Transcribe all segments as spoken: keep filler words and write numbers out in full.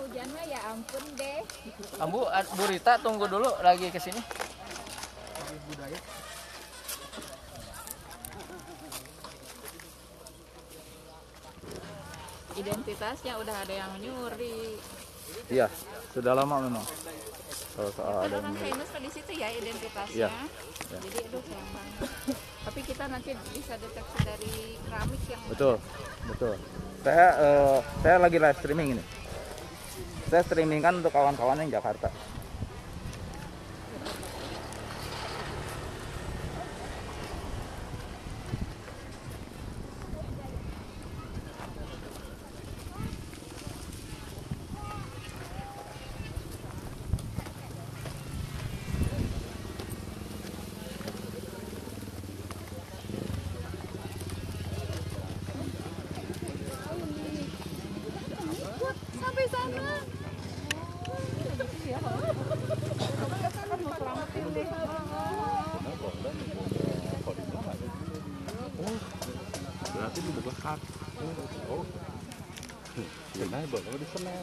hujan mah ya ampun deh. Ambu, Bu Rita tunggu dulu lagi ke sini. Budaya. Identitasnya udah ada yang nyuri. Iya, sudah lama memang. Kalau soal Kan ada orang yang famous kan di situ ya identitasnya. Iya. Ya. Jadi aduh sayang banget. Tapi kita nanti bisa deteksi dari keramik yang betul, betul. Saya eh, saya lagi live streaming ini. Saya streaming kan untuk kawan-kawan yang Jakarta. sampai sana. Berarti di Bekak. Oh. Sebenarnya baru di Senen.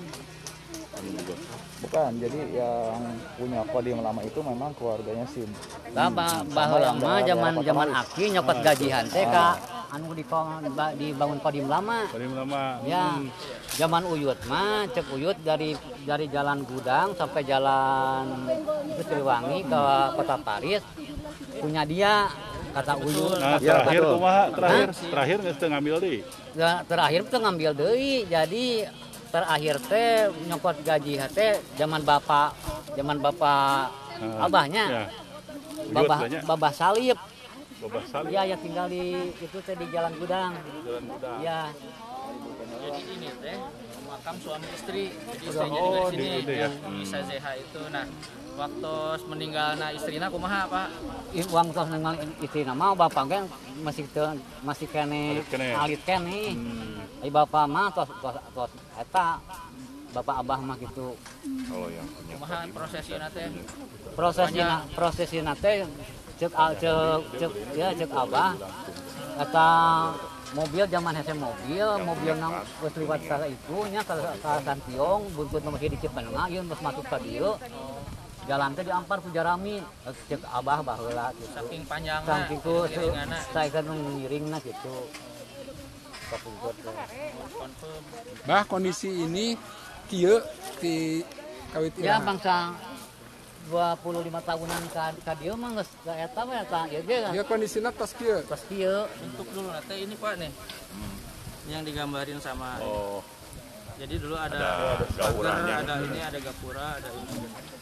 Bukan, jadi yang punya kodim lama itu memang keluarganya Sim. Bah, bah, bahwa lama zaman zaman aki nyokot gajian teh ka anu di dibangun kodim lama. Kodim lama. Ya. Zaman Uyut mah cek Uyut dari dari jalan Gudang sampai jalan Siliwangi ke Kota Paris punya dia kata Uyut. Nah, kata, terakhir kata, kumaha? Terakhir nah, terakhir geus teu ngambil deui. Ya, terakhir tuh ngambil deui. Jadi terakhir teh nyokot gaji teh zaman bapak zaman bapak Nah, abahnya. Ya. Babah Babah Salib. Babah Salib. Ya, yang tinggal di itu teh di Jalan Gudang. Jalan Gudang. Ya. Jadi ini teh makam suami istri. Jadi Oh, istrinya juga di di sini itu ya. yang bisa Z H itu. Nah, waktu meninggalna istrina kumaha Pak? I- Uang tos nenggal istri nama bapak kan masih te, masih kene Alit kene. alit kene. Hmm. Ai bapak mah tos tos tos eta bapak abah mah gitu. Kalau yang punya Kumaha prosesina teh? Prosesina prosesina teh cek a- cek cek ya cek abah eta mobil zaman hese mobil mobil nang geus liwat ka itu nya ka ka Santiong buntut nomor di Cipenenga ieu geus masuk ka dieu jalan teh diampar ku Jarami cek abah baheula gitu Saking panjangna. saking ku iringanna. saya kan ngiringna gitu kapungkur teh. Confirm. Bah kondisi ini kieu di kawit Ya iraha. bangsa dua puluh lima tahunan ka ka dieu mah geus ka eta mah eta ieu ge Ya kondisinya tos kieu. pas kieu Untuk dulu nanti ini Pak nih. Yang digambarin sama Oh, jadi dulu ada, Ada pagar, gapuranya. ada ini, ada gapura, ada ini.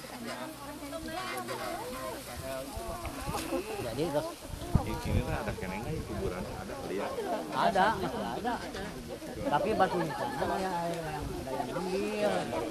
jadi terus di sini teh ada kene enggak kuburan ada lihat. ada masih ada tapi batu nisannya ya ada yang ada yang ambil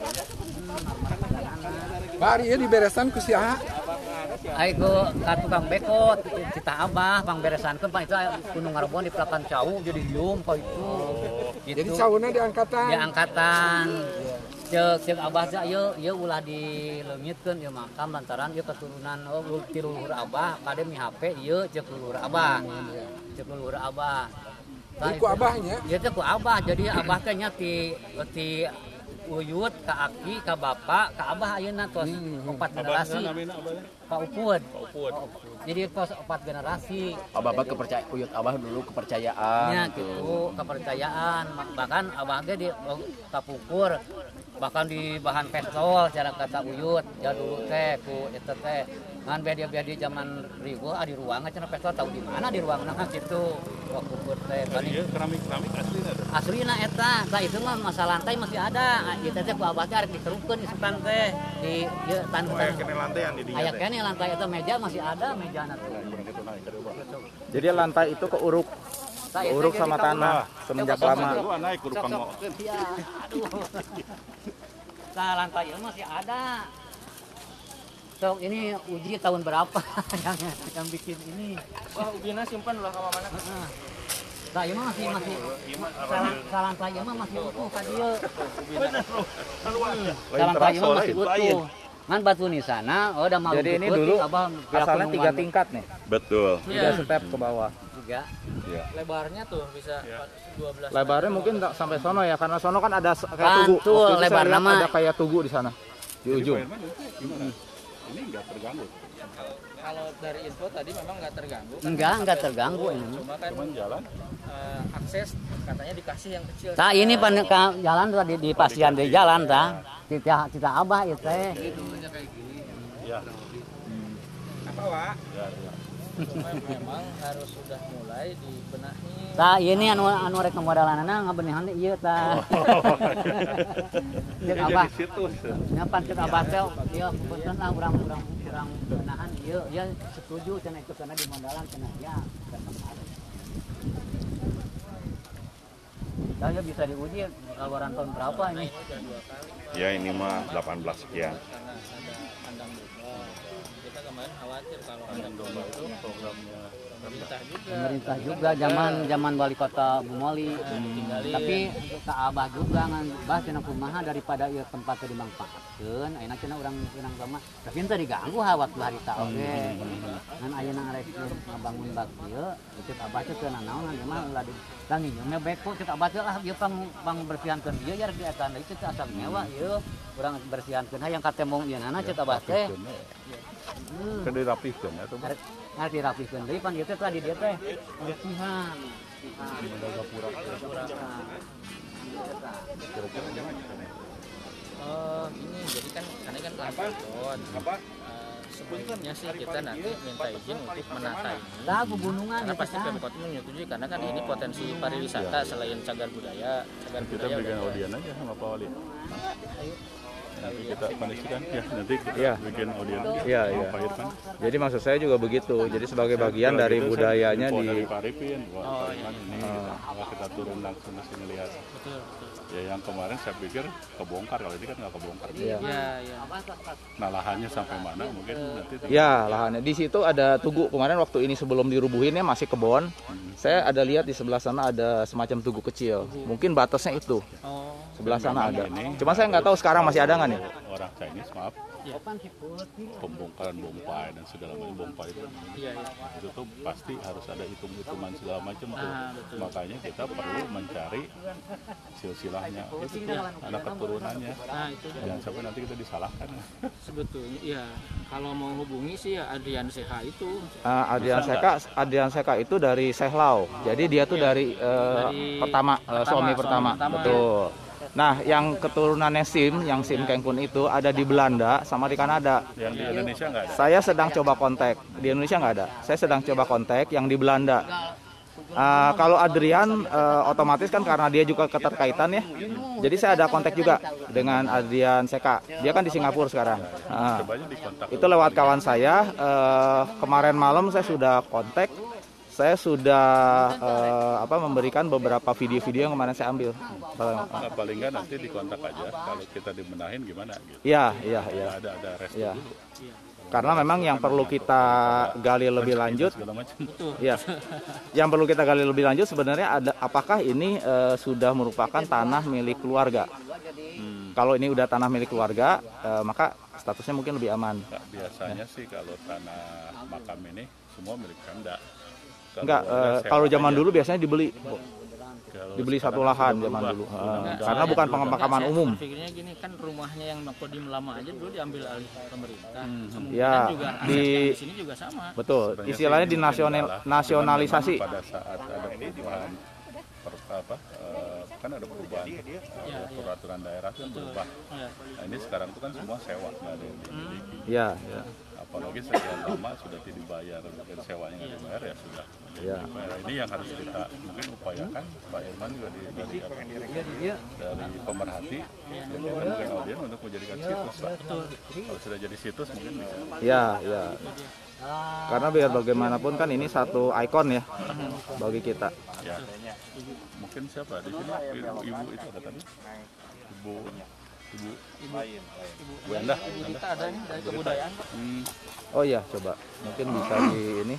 Bari ieu diberesan ku siaha? Aiku ka tukang bekot cita abah pangberesankeun pan itu Gunung Ngarbon di Pelakan Cau jadi hium kok itu gitu Jadi cauna di angkatan. di angkatan cek cek abah teh ieu ieu ulah dileungitkeun ieu makam lantaran ieu keturunan oh ti leluhur abah kade mi H P ieu cek leluhur abah cek leluhur abah. Jadi ku abahnya. Ieu teh ku abah jadi abah teh nya ti ti Uyut ka Aki ka bapak ka abah ayeuna tos opat generasi Namina abahnya? ka Upud. Pak Upud. Jadi tos opat generasi. Abah abah kepercayaan Uyut abah dulu kepercayaan Ya gitu, kepercayaan. Bahkan abah ge di oh, kapukur bahkan di bahan pistol cara kata Uyut ya dulu teh ku eta teh ngan beda-beda zaman ribu ah di ruangan cenah pistol tahu di mana di ruangan gitu waktu pur teh Tadi bani keramik-keramik aslinya ada. aslina eta tah itu mah masa lantai masih ada ieu teh ku abah teh arek dikerukeun isukan teh di ieu tan Oh, ya kene lantai yang di dinya aya teh. kene lantai eta meja masih ada mejana teh Kurang gitu naik ke bawah. Jadi lantai itu keuruk, Tah, eta keuruk jadi sama kamu- tanah semenjak Coba, lama. Lu naik ke Sok, Rupang sok, iya, aduh. Nah, lantai itu masih ada. Sok, ini uji tahun berapa yang yang bikin ini. Wah, ubina simpan lah sama mana? Nah, nah ini masih masih salan salantai ieu mah masih utuh ka dieu. Salantai ieu mah masih utuh. Ngan batu nisana, oh udah mau Jadi ini dulu abah asalnya tiga tingkat nih, Betul. tiga Iya. step ke bawah. Tiga. Iya. Lebarnya tuh bisa dua belas. Lebarnya mungkin tak sampai sono ya, karena sono kan ada s- kayak Kan, tugu. tuh, Waktu itu saya lebar lihat nama. ada kayak tugu di sana di Jadi ujung. Pak Herman itu gimana? Ini nggak terganggu. Kalau dari info tadi memang nggak terganggu. kan Enggak, enggak pakai terganggu tugu. ini. Cuma kan Cuman jalan. eh, akses katanya dikasih yang kecil. Tah ini pan ka jalan tuh di, di pasien di jalan tah. Kita kita abah itu teh. Ya. Apa Wak? Ya, ya. Cuma memang harus sudah mulai dibenahi. Tah ini anu anu rek modalanana ngabenehan ieu tah. Cek Ini abah. jadi situs. Nya pan cek abah teh ieu punten lah urang urang urang benahan ieu ya setuju cenah itu karena di modalan cenah ya. Saya bisa diuji kaluaran tahun berapa ini? Ya ini mah delapan belas sekian. Karena ada kandang domba. Kita kemarin khawatir kalau kandang domba itu Programnya pemerintah juga. Pemerintah juga zaman zaman wali kota Bumoli. Tinggalin. Tapi ka abah juga ngan bah cenah kumaha daripada ieu tempat teu dimanfaatkeun, ayeuna cenah urang urang sama. Tapi teu diganggu ha waktu harita oge. Ngan ayeuna rek ngabangun bak ieu, ceuk abah teh teu nanaon ngan mah ulah di tanging nya beko ceuk abah teh ah ieu pang pang bersihankeun ieu ya rek diatan deui ceuk asal nyewa ieu urang bersihankeun hayang katemong ieu nana ceuk abah teh. Kan dirapihkan atau Arek arek dirapihkeun deui pan ieu teh tadi dia teh bersihan. Oh ini jadi kan karena kan apa? Apa? Sebelumnya sih kita nanti minta izin untuk menata ini. Tah pegunungan Karena itu pasti tah. Pemkot menyetujui karena kan ini potensi pariwisata selain cagar budaya, cagar kita budaya berikan udah- audien aja sama Pak Wali. Nanti kita kondisikan ya, nanti kita Iya. bikin audien Iya, sama iya. Pak Irfan. Jadi maksud saya juga begitu. Jadi sebagai bagian Kalau dari gitu saya budayanya info di dari Pak Arifin, wah Oh, Pak Irfan ini kita, kita turun langsung ke sini lihat. Betul, betul. Ya yang kemarin saya pikir kebongkar, kalau ini kan nggak kebongkar. Iya. Iya, iya. Nah lahannya sampai mana mungkin nanti. Ya, lahannya di situ ada tugu. Kemarin waktu ini sebelum dirubuhin ya masih kebon. Saya ada lihat di sebelah sana ada semacam tugu kecil. Mungkin batasnya itu. Oh, Sebelah sana ada. Ini Cuma saya nggak tahu sekarang masih ada nggak nih. Orang Chinese maaf, pembongkaran bompai dan segala macam bompai itu. iya, iya. Itu tuh pasti harus ada hitung-hitungan segala macam tuh. Ah, betul. Makanya kita perlu mencari silsilahnya, itu tuh anak keturunannya. Nah itu Jangan sampai nanti kita disalahkan. sebetulnya ya kalau mau hubungi sih ya Adrian Seha itu. Uh, Adrian Seka, Adrian Seka itu dari Sehlau. Jadi dia tuh dari, uh, Dari pertama, uh, pertama, suami suami pertama. pertama. Betul. Nah, yang keturunannya Sim, yang Sim Kengkun itu ada di Belanda sama di Kanada. Yang di Indonesia nggak ada. Saya sedang coba kontak. Di Indonesia nggak ada. Saya sedang coba kontak yang di Belanda. Uh, kalau Adrian uh, otomatis kan karena dia juga keterkaitan ya. Jadi saya ada kontak juga dengan Adrian Seka. Dia kan di Singapura sekarang. Uh, Coba aja dikontak. itu lewat kawan saya. Uh, kemarin malam saya sudah kontak. Saya sudah uh, apa memberikan beberapa video-video yang kemarin saya ambil. Uh, Nah, paling nggak nanti dikontak aja. Kalau kita dibenahin gimana gitu. Iya, iya, iya. Ada ada restu Iya. dulu. Karena memang yang perlu kita gali lebih lanjut, Segala macam. ya, yang perlu kita gali lebih lanjut sebenarnya ada apakah ini eh, sudah merupakan tanah milik keluarga. Kalau ini udah tanah milik keluarga, eh, maka statusnya mungkin lebih aman. Nah, biasanya sih kalau tanah makam ini semua milik Pemda. Kalau Enggak, warga eh, sewa kalau zaman aja. dulu biasanya dibeli, Kalau dibeli sekarang satu lahan sudah zaman berubah. dulu. Sudah Eh, berubah. karena bukan pemakaman Saya umum. Pikirnya gini kan rumahnya yang Nokodim lama aja dulu diambil alih pemerintah. Kemungkinan Ya, juga aset di- yang di sini juga sama. Betul, Sebenarnya istilahnya sih ini di nasional, mungkin salah. nasionalisasi. Cuman memang pada saat ada perubahan per, apa eh, kan ada perubahan eh, Ya, ya. peraturan daerah kan berubah. Ya. Nah, ini sekarang itu kan semua sewa nggak ada yang dimiliki. Ya, ya. Apalagi sekian lama sudah tidak dibayar dan sewanya nggak dibayar ya sudah. Ya. Nah, ini yang harus kita mungkin upayakan Pak Irman juga di, dari, apa, dari pemerhati mungkin mungkin audien untuk menjadikan situs Pak. Kalau sudah jadi situs mungkin bisa. Ya, ya. Karena biar bagaimanapun kan ini satu ikon ya bagi kita. Ya. Mungkin siapa di sini ibu, ibu itu ada tadi ibu ibu ibu ibu Endah Kita ada nih dari kebudayaan. Pak. hmm, Oh iya, coba mungkin bisa di ini.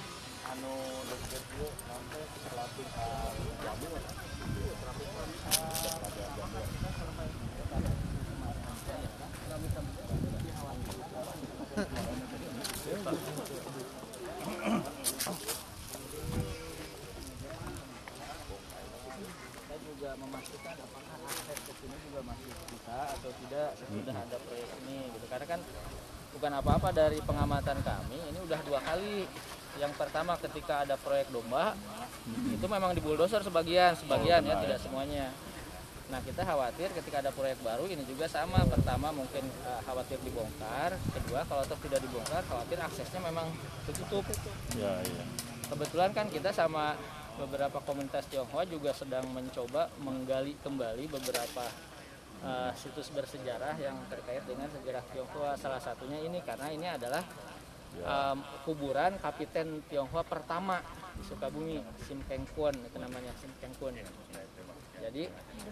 tidak sesudah ada proyek ini gitu. Karena kan bukan apa-apa dari pengamatan kami, ini udah dua kali. Yang pertama ketika ada proyek domba, itu memang dibuldoser sebagian, sebagian ya, tidak semuanya. Nah kita khawatir ketika ada proyek baru ini juga sama. Pertama mungkin uh, khawatir dibongkar, kedua kalau tetap tidak dibongkar khawatir aksesnya memang tertutup. Ya, ya. Kebetulan kan kita sama beberapa komunitas Tionghoa juga sedang mencoba menggali kembali beberapa uh, situs bersejarah yang terkait dengan sejarah Tionghoa. Salah satunya ini karena ini adalah um, kuburan Kapiten Tionghoa pertama di Sukabumi, Sim Keng Kuon itu namanya, Sim Keng Kuon. Jadi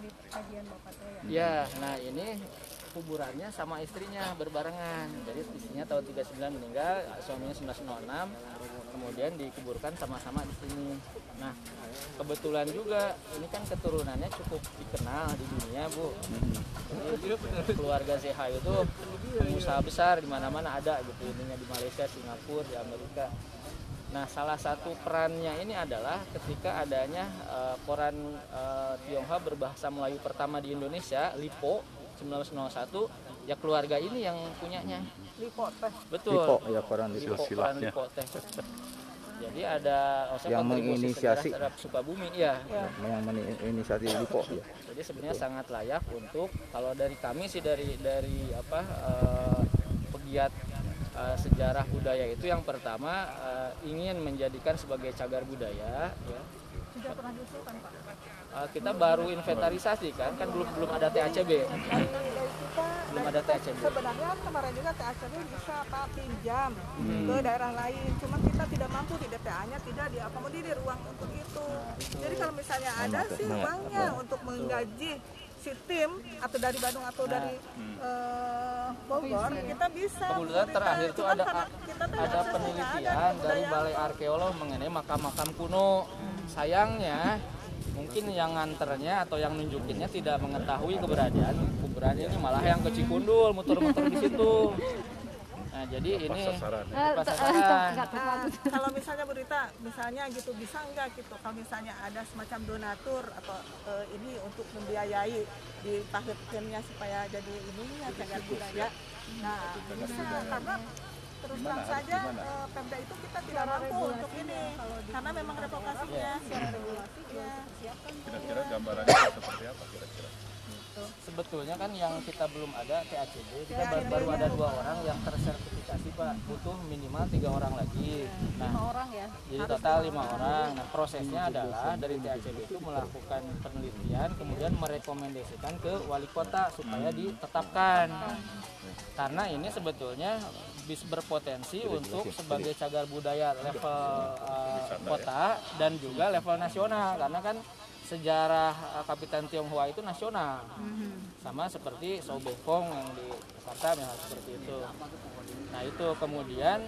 ya, nah ini kuburannya sama istrinya berbarengan. Jadi istrinya tahun tiga puluh sembilan meninggal, suaminya seribu sembilan ratus enam, kemudian dikuburkan sama-sama di sini. Nah, kebetulan juga ini kan keturunannya cukup dikenal di dunia, Bu. Jadi, keluarga Z H itu pengusaha besar di mana-mana ada gitu, ininya di Malaysia, Singapura, di Amerika. Nah, salah satu perannya ini adalah ketika adanya uh, koran uh, Tionghoa berbahasa Melayu pertama di Indonesia, Lipo, seribu sembilan ratus nol satu, ya keluarga ini yang punyanya. Lipo teh. Betul. Lipo, ya koran Lipo. Lipo, koran Lipo teh. Jadi ada oh, yang menginisiasi terhadap Sukabumi, ya. ya. Yang menginisiasi Lipo, ya. Jadi sebenarnya Betul. sangat layak untuk, kalau dari kami sih dari dari apa uh, pegiat Uh, sejarah budaya itu yang pertama uh, ingin menjadikan sebagai cagar budaya. Ya. Sudah pernah diusulkan, Pak? Uh, kita baru inventarisasi kan, kan belum belum ada T A C B. Belum ada T A C B. Sebenarnya kemarin juga T A C B bisa Pak pinjam hmm. ke daerah lain, cuma kita tidak mampu di D P A-nya tidak diakomodir ruang untuk itu. Jadi kalau misalnya ada sih uangnya untuk menggaji si tim atau dari Bandung atau nah, dari hmm. uh, Bogor kita bisa. Kemudian terakhir itu ada ada penelitian dari Balai Arkeolog mengenai makam-makam kuno. Hmm. Sayangnya mungkin yang nganternya atau yang nunjukinnya tidak mengetahui keberadaan kuburan ini, malah yang ke Cikundul muter-muter di situ. Nah, jadi ini pasaran. Nah, kalau misalnya berita, misalnya gitu bisa enggak gitu? Kalau misalnya ada semacam donatur atau uh, ini untuk membiayai di tahunnya supaya jadi ininya cagar budaya. Nah, bisa karena terus terang saja uh, Pemda itu kita tidak mampu untuk ini karena memang replikasinya secara regulasi ya. Kira-kira gambarannya seperti apa kira-kira? Sebetulnya kan yang kita belum ada T A C B, kita baru, baru ada dua orang yang tersertifikasi, Pak. Butuh minimal tiga orang lagi. Nah, lima orang ya. Jadi total lima orang. Nah, prosesnya adalah dari T A C B itu melakukan penelitian, kemudian merekomendasikan ke wali kota supaya ditetapkan. Karena ini sebetulnya bisa berpotensi untuk sebagai cagar budaya level uh, kota dan juga level nasional, karena kan sejarah Kapiten Tionghoa itu nasional, sama seperti Sao Bengkong yang di Jakarta misalnya seperti itu. Nah itu kemudian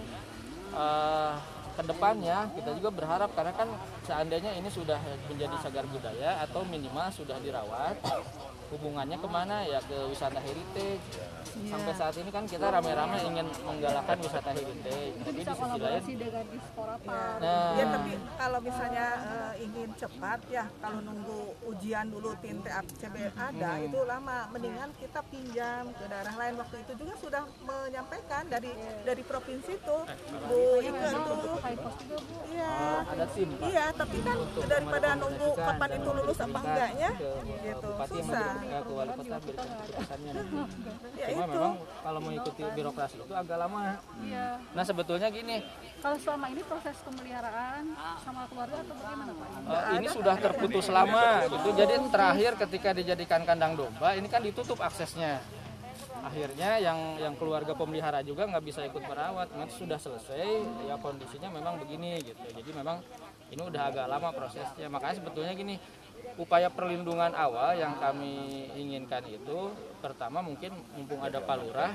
uh, kedepannya kita juga berharap, karena kan seandainya ini sudah menjadi cagar budaya atau minimal sudah dirawat, hubungannya kemana ya, ke wisata heritage. Sampai saat ini kan kita rame-rame ingin menggalakkan wisata heritage, tapi di sisi lain dengan Dispora, Pak. Nah, ya tapi kalau misalnya uh, ingin cepat ya, kalau nunggu ujian dulu tim T A C B ada hmm. itu lama, mendingan kita pinjam ke daerah lain. Waktu itu juga sudah menyampaikan dari dari provinsi itu Bu Ike itu iya ada tim, Pak. Iya, tapi kan daripada nunggu kapan itu lulus apa enggaknya gitu susah. Ke wali kota berikan keputusannya. Ya, cuma memang kalau mengikuti birokrasi itu agak lama. Iya. Nah sebetulnya gini, kalau selama ini proses pemeliharaan sama keluarga atau bagaimana, Pak? Uh, ini sudah terputus lama gitu. Jadi terakhir ketika dijadikan kandang domba ini kan ditutup aksesnya. Akhirnya yang yang keluarga pemelihara juga nggak bisa ikut merawat. Nanti sudah selesai ya kondisinya memang begini gitu. Jadi memang ini udah agak lama prosesnya. Makanya sebetulnya gini, upaya perlindungan awal yang kami inginkan itu pertama mungkin mumpung ada Palurah,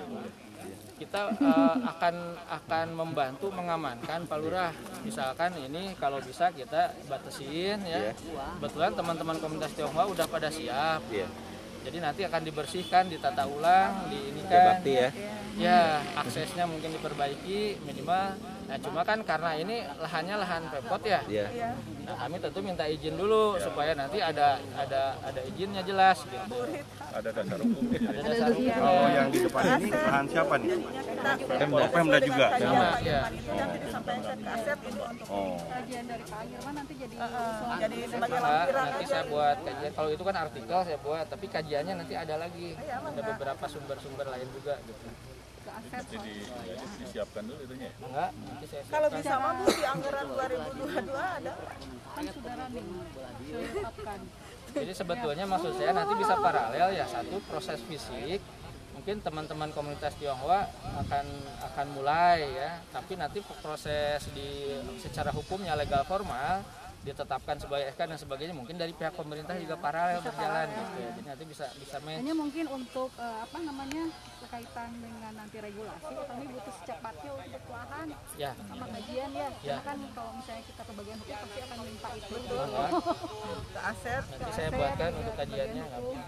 kita uh, akan akan membantu mengamankan Palurah. Misalkan ini kalau bisa kita batasin ya. Kebetulan teman-teman komunitas Tionghoa udah pada siap. Jadi nanti akan dibersihkan, ditata ulang, di ini kan. Bakti ya. Ya, aksesnya mungkin diperbaiki minimal. Nah, cuma kan karena ini lahannya lahan Pemkot ya. Iya. Nah, kami tentu minta izin dulu supaya nanti ada ada ada izinnya jelas gitu. Ada dasar hukumnya. Ada dasar hukum. Oh, yang di depan ini lahan siapa nih? Pemda. Pemda juga. Sama, ya. Itu nanti disampaikan ke Asep ini untuk Oh. Kajian dari Pak Irwan nanti jadi uh, jadi sebagai Enggak, lampiran nanti aja. saya buat kajian. Kalau itu kan artikel saya buat, tapi kajiannya nanti ada lagi. Ada beberapa sumber-sumber lain juga gitu. Jadi disiapkan dulu itunya. Enggak, nanti saya Kalau siapkan. bisa mah Bu, di anggaran dua ribu dua puluh dua ada. kan sudah running ditetapkan. Jadi sebetulnya maksud saya nanti bisa paralel ya, satu proses fisik mungkin teman-teman komunitas Tionghoa akan akan mulai ya, tapi nanti proses di secara hukumnya legal formal ditetapkan sebagai S K dan sebagainya mungkin dari pihak pemerintah juga paralel berjalan gitu ya. Jadi nanti bisa bisa match. Hanya mungkin untuk uh, apa namanya berkaitan dengan nanti regulasi kami butuh secepatnya untuk lahan Ya. sama kajian ya. Ya. Karena kan kalau misalnya kita ke bagian hukum pasti akan minta itu. Maka Ke Asep. nanti saya buatkan untuk kajiannya.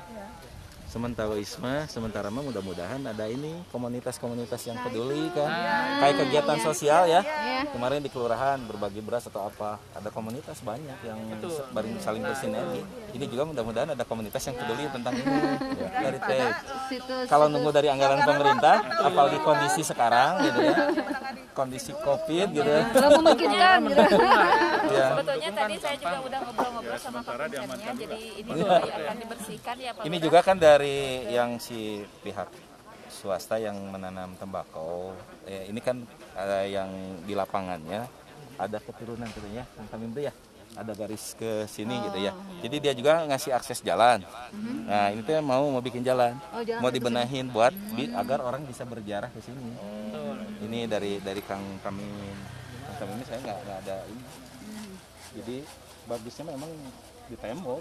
Sementara Isma, sementara mah mudah-mudahan ada ini komunitas-komunitas yang peduli kan, kayak kegiatan sosial ya. Kemarin di kelurahan berbagi beras atau apa, ada komunitas banyak yang saling saling bersinergi. Ini juga mudah-mudahan ada komunitas yang peduli tentang ini. Ya, dari teh. Kalau nunggu dari anggaran pemerintah, apalagi kondisi sekarang gitu ya, kondisi COVID gitu ya. Belum memungkinkan gitu. Ya. Sebetulnya tadi saya juga udah ngobrol-ngobrol sama Kapolresnya, jadi ini juga akan dibersihkan ya Pak. Ini juga kan dari yang si pihak swasta yang menanam tembakau, eh, ini kan ada yang di lapangannya ada keturunan katanya, yang kami beri ya, ada garis ke sini gitu ya. Jadi dia juga ngasih akses jalan. Nah ini tuh mau mau bikin jalan, mau dibenahin buat bi- agar orang bisa berjarah ke sini. Ini dari dari Kang Kamin, Kang Kamin ini saya nggak nggak ada ini. Jadi bagusnya memang di tembok.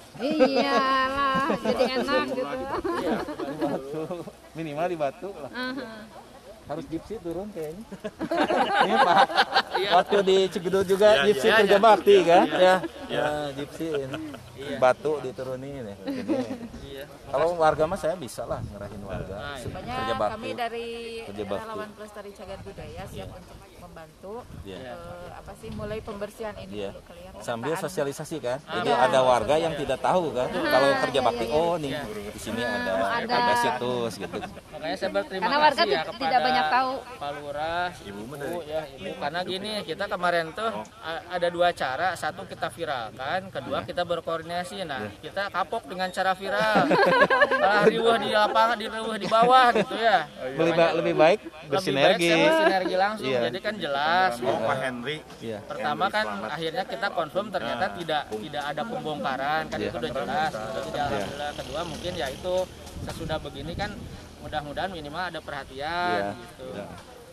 Iyalah, jadi enak gitu. Iya, di batu. Minimal di batu lah. Harus gipsi turun kayaknya. Ini Pak. Waktu di Cigedul juga gipsi ya, kerja ya. bakti kan? Ya. Ya, gipsi ini. Batu diturunin ya. Jadi, kalau warga mah saya bisa lah ngerahin warga. Pokoknya Kerja bakti. kami dari Kerja bakti. relawan pelestari cagar budaya siap untuk membantu Iya. eh, apa sih mulai pembersihan ini Iya. dulu kali ya. Sambil pemetaan. sosialisasi kan. Jadi ada warga yang tidak tahu kan. Kalau kerja bakti, oh nih di sini ada ada situs gitu. Makanya saya berterima Karena warga kasih ya ti- kepada tidak banyak tahu. Pak Lurah, Ibu, ya Ibu. Karena gini, kita kemarin tuh a- ada dua cara. Satu kita viralkan, kedua kita berkoordinasi. Nah, kita kapok dengan cara viral. Malah riuh di lapangan, di riuh di bawah gitu ya. Lebih, ba- lebih baik bersinergi. Lebih baik saya bersinergi langsung. Iya. Jadi kan jelas. Oh, Pak Henry. Iya. Pertama kan akhirnya kita confirm ternyata tidak tidak ada pembongkaran kan itu udah jelas. Jadi alhamdulillah. Kedua mungkin ya itu sesudah begini kan mudah-mudahan minimal ada perhatian Iya. gitu. Iya.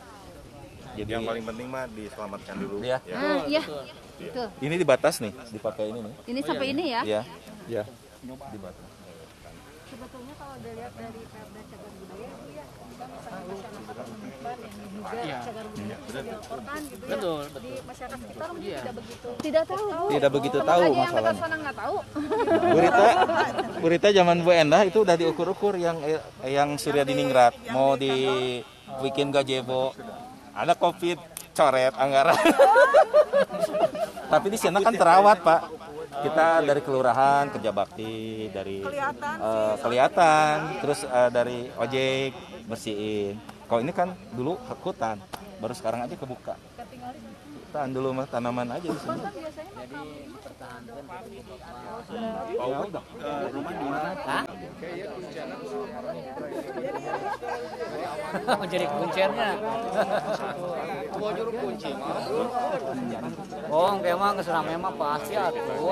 Jadi Yang paling penting mah diselamatkan dulu. Iya. Ya. Ah, iya. Betul. Ini di batas nih, dipakai ini nih. Ini sampai ini ya. Iya. Iya. Di batas. Sebetulnya kalau dilihat dari Perda Cagar Budaya itu ya kita misalnya masyarakat menemukan yang diduga cagar budaya bisa dilaporkan gitu ya. Betul, betul. Di masyarakat sekitar mungkin tidak begitu. Tidak tahu. Tidak begitu tahu Makanya yang dekat masalahnya. sana nggak tahu. Berita berita zaman Bu Endah itu udah diukur-ukur yang eh, yang Surya Diningrat mau dibikin gazebo. Ada Covid coret anggaran. Tapi di sana kan terawat, Pak. Kita dari kelurahan kerja bakti, dari Kelihatan eh, kelihatan, terus eh, dari ojek bersihin. Kalau ini kan dulu hutan, baru sekarang aja kebuka. Tahan dulu mah tanaman aja di sini. Ya udah. Jadi kuncinya. Oh, memang keserang memang pasti atuh.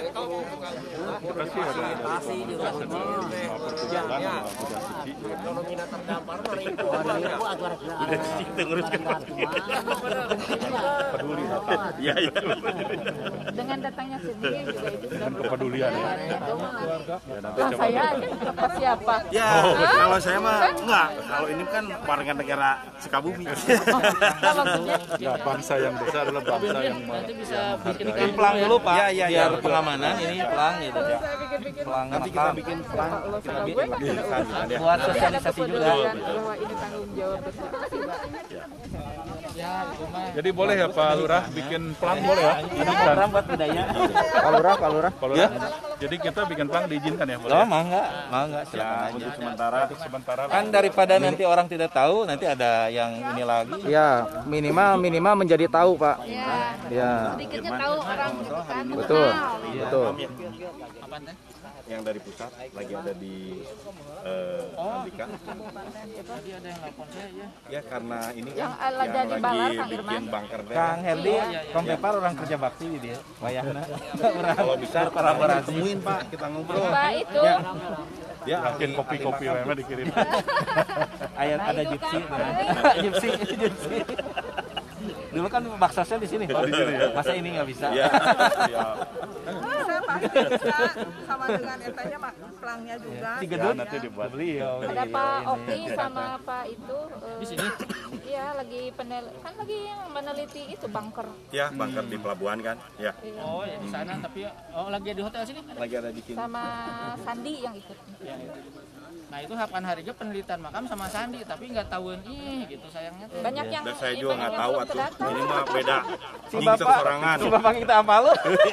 Pasti juga Peduli. Iya, iya. Dengan datangnya sendiri juga itu Dengan kepedulian ya. itu mah. Ya, nanti Ah, coba saya aja apa siapa? Ya, kalau saya mah enggak. Kalau ini kan warga negara Sukabumi. Nah, maksudnya Ya, bangsa yang besar adalah bangsa yang Nanti bisa bikin menghargai. Pelang dulu Pak, Ya, ya, biar ya. pengamanan ini pelang gitu ya. Pelang Nanti kita bikin pelang, kita bikin buat sosialisasi juga. bahwa ini tanggung jawab bersama sih, Pak. ya itu mah Jadi boleh ya Pak Lurah bikin pelang boleh ya? Ini program buat budaya. Pak Lurah, Pak Lurah. Pak Lurah. Jadi kita bikin pelang diizinkan ya boleh? Oh, ya? mangga, mangga ya silakan aja. untuk sementara. Untuk sementara Kan daripada nanti orang tidak tahu, nanti ada yang ini lagi. Ya, minimal minimal menjadi tahu, Pak. Ya, Ya, sedikitnya tahu orang gitu kan. betul. mengenal. Betul. Yang dari pusat lagi ada di eh, Andika. tadi ada yang lapor saya ya. Ya karena ini Yang kan ala yang jadi lagi balar, Kang bikin Irman. bunker deh. Kang Herdi, Kompepar orang kerja bakti di dia. Wayahna. Kalau bisa kolaborasi. temuin Pak, kita ngobrol. Pak itu Ya, bikin kopi-kopi memang dikirim. Ayat ada gypsy, gypsy, gypsy. Dulu kan baksosnya di sini, Pak. Di sini ya. Masa ini nggak bisa? Ya. Ya, Bisa pasti bisa sama dengan etanya mak pelangnya juga. Si ya gedut nanti dibuat. beliau. ada Pak Oki sama Pak itu eh, Di sini? Iya, lagi penel kan lagi yang meneliti itu bunker. Ya, bunker di pelabuhan kan. Ya, Oh ya di sana tapi oh lagi di hotel sini. lagi ada bikin. Sama Sandi yang ikut. Ya, ya. Nah itu Hapkan Harija penelitian makam sama Sandi tapi nggak tahuan ih gitu sayangnya tuh. Banyak yang Dan saya ini juga banyak nggak yang tahu belum atuh. terdaftar. Ini mah beda. Si Jing bapak, sorangan. si bapak kita apa lu?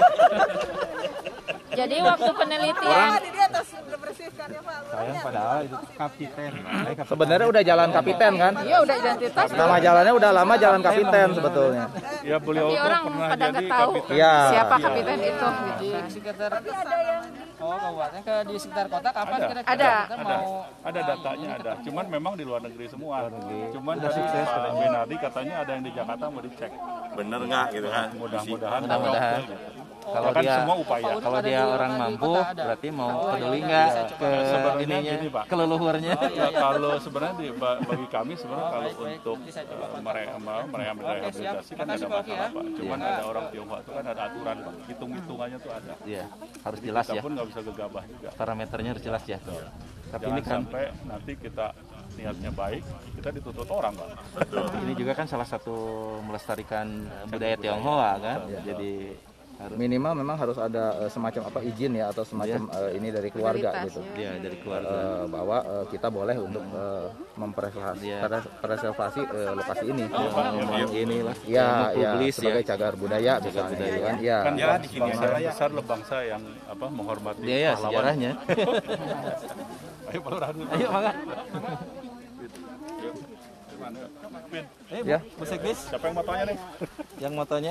Jadi waktu penelitian Ah, di dia terus bersihkan ya Pak. Sayang padahal itu kapiten. Sebenarnya udah jalan kapiten kan? ya udah identitas. Nama jalannya udah lama jalan kapiten sebetulnya. Ya beliau Tapi tuh orang pernah pada jadi nggak tahu kapiten. Ya. siapa kapiten itu. Di sekitar Ada yang oh kabupaten ke di sekitar kota kapan Ada. kira-kira Ada. kita Ada, mau ada datanya ada. Cuman memang di luar negeri semua. Cuman dari Pak Benardi katanya ada yang di Jakarta mau dicek. Bener nggak gitu kan? Mudah-mudahan. Mudah-mudahan. Kalau kan dia semua upaya. kalau dia orang mampu, berarti mau peduli nggak ke Sebenarnya ininya, gini, Pak. ke leluhurnya. Ya, kalau sebenarnya di, ba- bagi kami sebenarnya kalau untuk uh, mereka mereka merehabilitasi kan ada masalah Pak. Cuman ada orang Tionghoa itu kan ada aturan Pak. Hitung-hitungannya tuh ada. Iya, harus jelas Kita ya. pun nggak bisa gegabah juga. Parameternya harus jelas ya. Tapi Jangan ini kan sampai nanti kita niatnya baik, kita dituntut orang Pak. ini juga kan salah satu melestarikan budaya Tionghoa kan. Jadi harus Minimal memang harus ada eh, semacam apa izin ya atau semacam eh, ini dari keluarga gitu. ya dari keluarga. Eh, bahwa eh, kita boleh untuk eh, mempreservasi Iya. preservasi eh, lokasi ini. Ngomong inilah. Ya, ilmu ya publis sebagai ya. cagar budaya misalnya budaya. kan. Ya. Kan Ya, di sini bangsa ada yang ya. besar lah bangsa yang apa menghormati Iya ya pahlawan. sejarahnya. Ayo Pak Lurah dulu. Ayo mangga. Pin, Eh, Ya. Bu Sekdes, siapa yang motonya nih? yang motonya?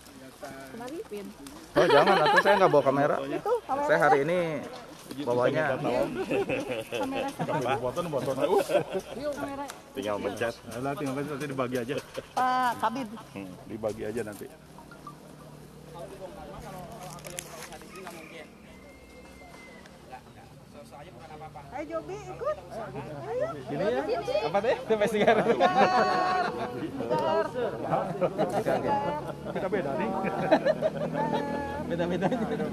Oh jangan, atau saya nggak bawa kamera. Saya hari ini bawanya. Kamera foto foto. Uh, Tinggal mencet. Nah, tinggal nanti dibagi aja. Pak Kabid. Hmm, dibagi aja nanti. Ayo Jobi ikut. Ayo. Gini ya. Apa deh? Sampai sigar. Kita beda nih. Beda-beda.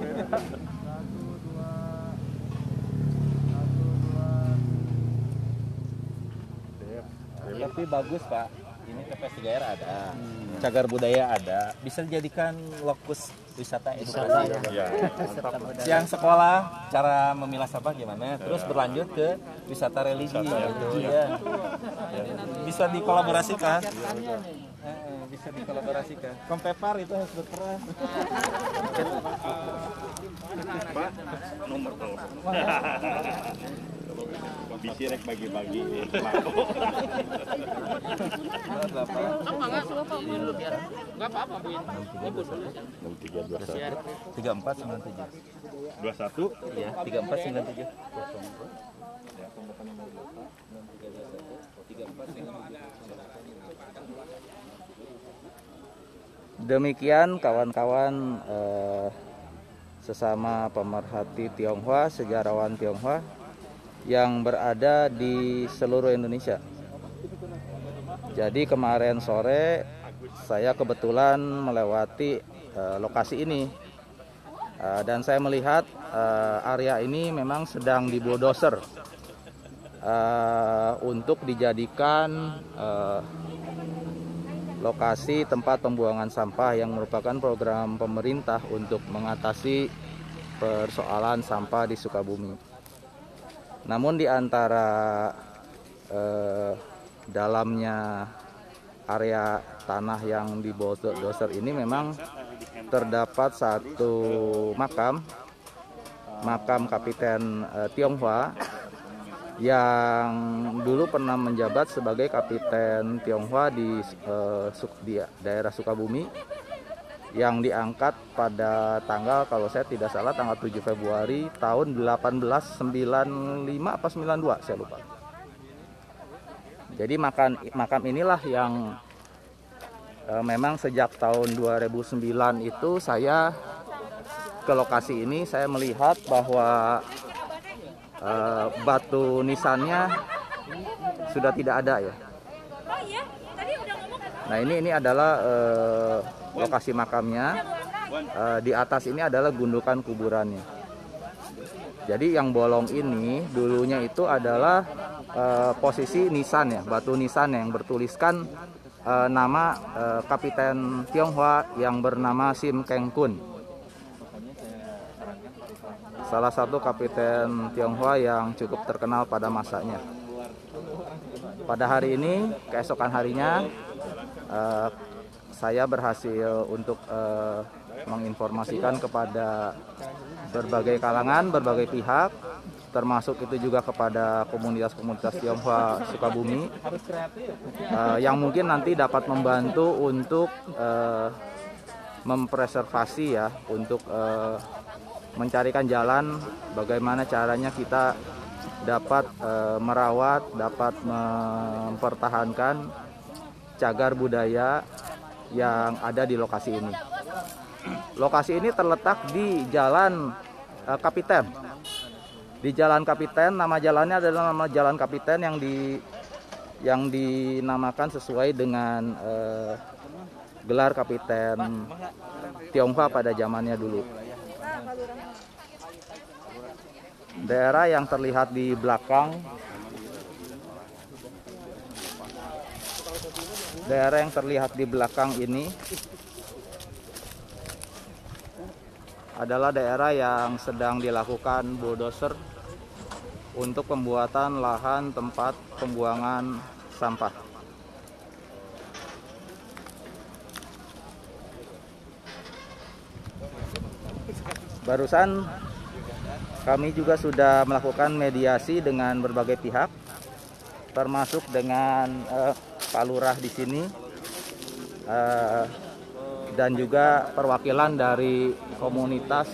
Tapi bagus Pak, ini T P S tiga R ada, cagar budaya ada, bisa dijadikan lokus wisata edukasi. Ya, mantap. Yang sekolah cara memilah sampah gimana, terus berlanjut ke wisata religi gitu ya. Bisa dikolaborasikan. Eh, bisa dikolaborasikan. Kompepar itu harus berperan. Pak, nomor telepon. Bisa rek bagi-bagi. nggak apa-apa Bu. tiga dua satu tiga empat sembilan tujuh. dua satu. Iya, tiga empat sembilan tujuh. Demikian kawan-kawan eh, sesama pemerhati Tionghoa, sejarawan Tionghoa yang berada di seluruh Indonesia. Jadi kemarin sore saya kebetulan melewati uh, lokasi ini uh, dan saya melihat uh, area ini memang sedang dibulldozer uh, untuk dijadikan uh, lokasi tempat pembuangan sampah yang merupakan program pemerintah untuk mengatasi persoalan sampah di Sukabumi. Namun di antara eh, dalamnya area tanah yang di bulldozer ini memang terdapat satu makam, makam Kapiten eh, Tionghoa yang dulu pernah menjabat sebagai Kapiten Tionghoa di, uh, di daerah Sukabumi, yang diangkat pada tanggal, kalau saya tidak salah, tanggal tujuh Februari tahun delapan belas sembilan puluh lima apa sembilan puluh dua, saya lupa. Jadi makam, makam inilah yang uh, memang sejak tahun dua ribu sembilan itu saya ke lokasi ini, saya melihat bahwa Uh, batu nisannya sudah tidak ada ya. Nah ini ini adalah uh, lokasi makamnya. Uh, di atas ini adalah gundukan kuburannya. Jadi yang bolong ini dulunya itu adalah uh, posisi nisan ya, batu nisan yang bertuliskan uh, nama uh, Kapiten Tionghoa yang bernama Sim Keng Kun. Salah satu Kapiten Tionghoa yang cukup terkenal pada masanya. Pada hari ini, keesokan harinya, uh, saya berhasil untuk uh, menginformasikan kepada berbagai kalangan, berbagai pihak, termasuk itu juga kepada komunitas-komunitas Tionghoa Sukabumi, uh, yang mungkin nanti dapat membantu untuk uh, mempreservasi ya, untuk uh, mencarikan jalan bagaimana caranya kita dapat e, merawat, dapat mempertahankan cagar budaya yang ada di lokasi ini. Lokasi ini terletak di Jalan e, Kapiten. Di Jalan Kapiten, nama jalannya adalah nama Jalan Kapiten yang di yang dinamakan sesuai dengan e, gelar Kapiten Tionghoa pada zamannya dulu. Daerah yang terlihat di belakang, daerah yang terlihat di belakang ini adalah daerah yang sedang dilakukan bulldozer untuk pembuatan lahan tempat pembuangan sampah. Barusan kami juga sudah melakukan mediasi dengan berbagai pihak, termasuk dengan uh, Pak Lurah di sini uh, dan juga perwakilan dari komunitas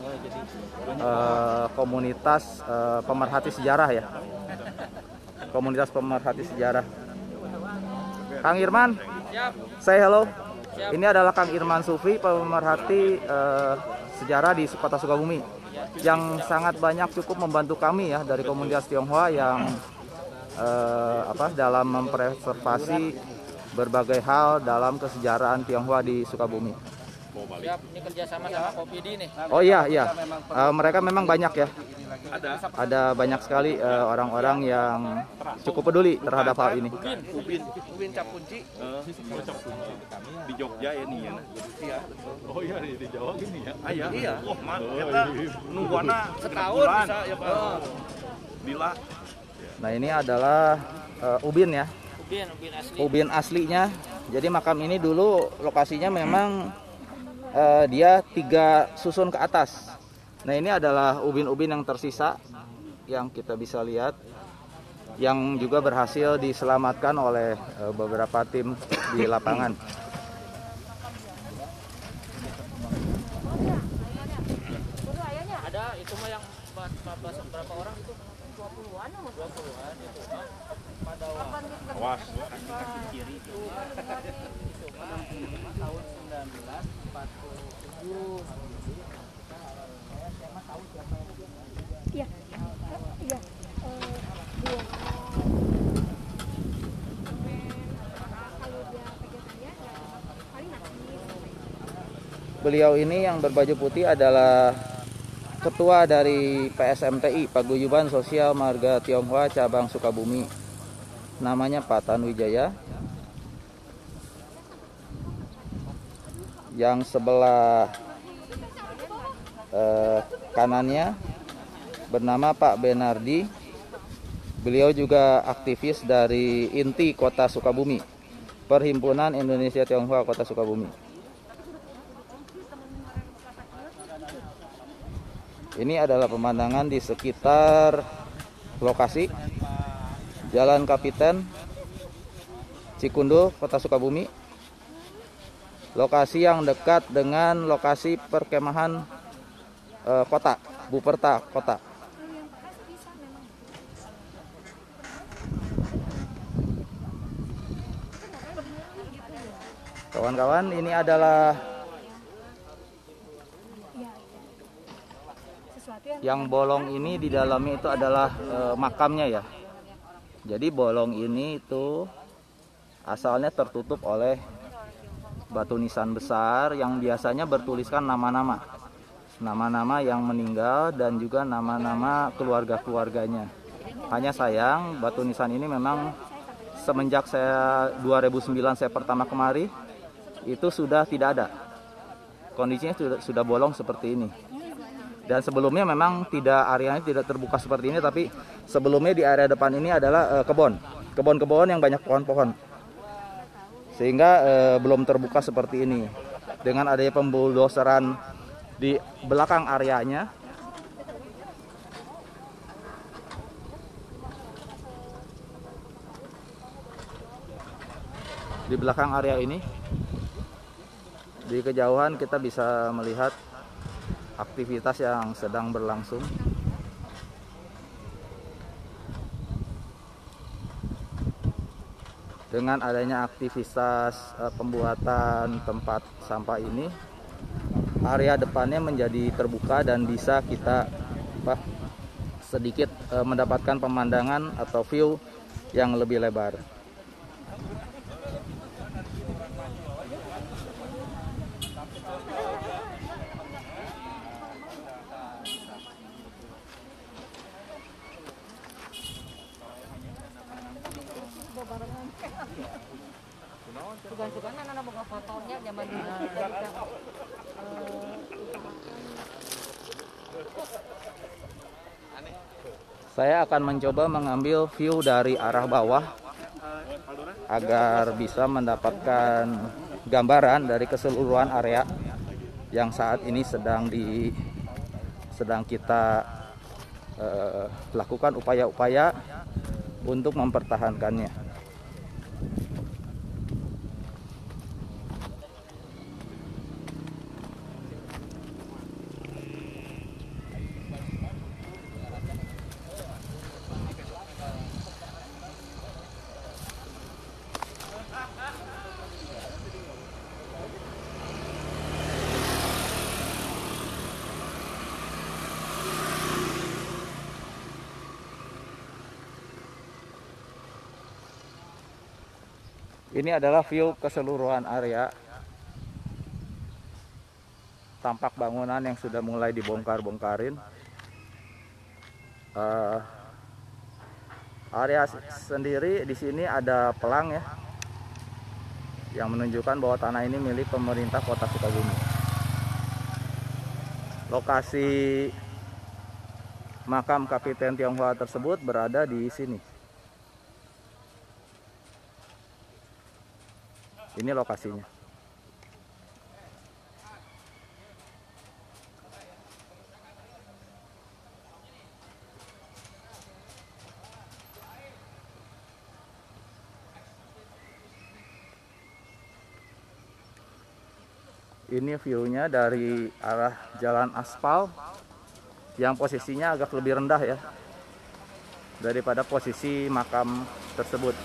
uh, komunitas uh, pemerhati sejarah ya, komunitas pemerhati sejarah. Kang Irman, say hello. Ini adalah Kang Irman Sufi, pemerhati uh, sejarah di Kota Sukabumi, yang sangat banyak cukup membantu kami ya dari komunitas Tionghoa yang eh, apa dalam mempreservasi berbagai hal dalam kesejarahan Tionghoa di Sukabumi. Siap, ini kerjasama sama Kopidi nih. Oh iya iya, uh, mereka memang banyak ya. Ada banyak sekali orang-orang uh, yang cukup peduli terhadap hal ini. Ubin, Ubin, Ubin Capunci. Uh, di Jogja ini ya. Oh iya di Jawa gini ya. Ah, iya. Iya. Oh, man, kita nungguana setahun bisa ya Pak. Oh. Bila. Nah, ini adalah uh, Ubin ya. Ubin, Ubin asli. Ubin aslinya. Jadi makam ini dulu lokasinya memang uh, dia tiga susun ke atas. Nah, ini adalah ubin-ubin yang tersisa yang kita bisa lihat, yang juga berhasil diselamatkan oleh uh, beberapa tim di lapangan. Ada itu mah yang berapa orang itu? dua puluhan dua puluhan itu. Pada awas kiri itu. Itu tahun sembilan belas empat puluh tujuh. Iya, iya. Beliau ini yang berbaju putih adalah ketua dari P S M T I, Paguyuban Sosial Marga Tionghoa Cabang Sukabumi. Namanya Pak Tan Wijaya. Yang sebelah eh, kanannya bernama Pak Benardi. Beliau juga aktivis dari Inti Kota Sukabumi, Perhimpunan Indonesia Tionghoa Kota Sukabumi. Ini adalah pemandangan di sekitar lokasi Jalan Kapiten, Cikundul, Kota Sukabumi. Lokasi yang dekat dengan lokasi perkemahan eh, kota, Buperta Kota. Kawan-kawan, ini adalah yang bolong ini, di dalamnya itu adalah e, makamnya ya. Jadi bolong ini itu asalnya tertutup oleh batu nisan besar yang biasanya bertuliskan nama-nama. Nama-nama yang meninggal dan juga nama-nama keluarga-keluarganya. Hanya sayang batu nisan ini memang semenjak saya dua ribu sembilan saya pertama kemari itu sudah tidak ada. Kondisinya sudah, sudah bolong seperti ini. Dan sebelumnya memang tidak, areanya tidak terbuka seperti ini, tapi sebelumnya di area depan ini adalah e, kebun. Kebun-kebun yang banyak pohon-pohon. Sehingga e, belum terbuka seperti ini. Dengan adanya pembuldoseran di belakang areanya, di belakang area ini, di kejauhan kita bisa melihat aktivitas yang sedang berlangsung. Dengan adanya aktivitas uh, pembuatan tempat sampah ini, area depannya menjadi terbuka dan bisa kita apa, sedikit uh, mendapatkan pemandangan atau view yang lebih lebar. Sugan-sugan anak boga fotonya zaman dulu. Saya akan mencoba mengambil view dari arah bawah agar bisa mendapatkan gambaran dari keseluruhan area yang saat ini sedang di sedang kita eh, lakukan upaya-upaya untuk mempertahankannya. Ini adalah view keseluruhan area. Tampak bangunan yang sudah mulai dibongkar-bongkarin. Uh, area sendiri di sini ada pelang ya, yang menunjukkan bahwa tanah ini milik pemerintah Kota Sukabumi. Lokasi makam Kapiten Tionghoa tersebut berada di sini. Ini lokasinya. Ini view-nya dari arah jalan aspal yang posisinya agak lebih rendah ya daripada posisi makam tersebut.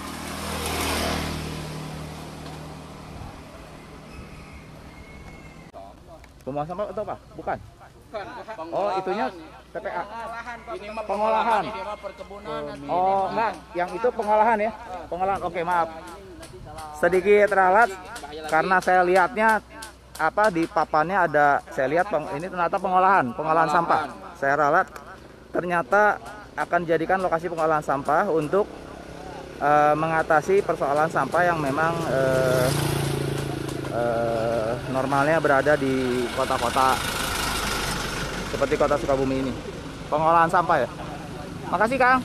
Pembuangan sampah atau apa? Bukan. Bukan. Oh, itunya T P A. Ini mah Pengolahan. Ini mah perkebunan. Oh, enggak, yang itu pengolahan ya. Pengolahan. Oke, maaf. Sedikit ralat karena saya lihatnya apa di papannya ada, saya lihat peng, ini ternyata pengolahan, pengolahan sampah. Saya ralat ternyata akan jadikan lokasi pengolahan sampah untuk uh, mengatasi persoalan sampah yang memang uh, uh, normalnya berada di kota-kota seperti kota Sukabumi ini. Pengolahan sampah ya. Makasih Kang.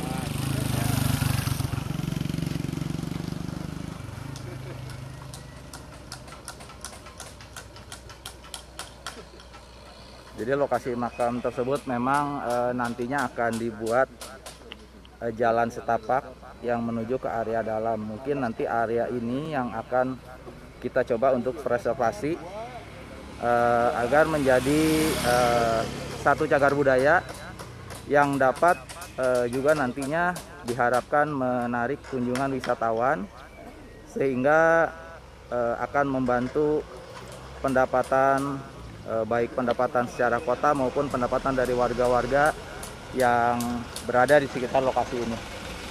Jadi lokasi makam tersebut memang e, nantinya akan dibuat e, jalan setapak yang menuju ke area dalam. Mungkin nanti area ini yang akan kita coba untuk preservasi e, agar menjadi e, satu cagar budaya yang dapat e, juga nantinya diharapkan menarik kunjungan wisatawan sehingga e, akan membantu pendapatan baik pendapatan secara kota maupun pendapatan dari warga-warga yang berada di sekitar lokasi ini.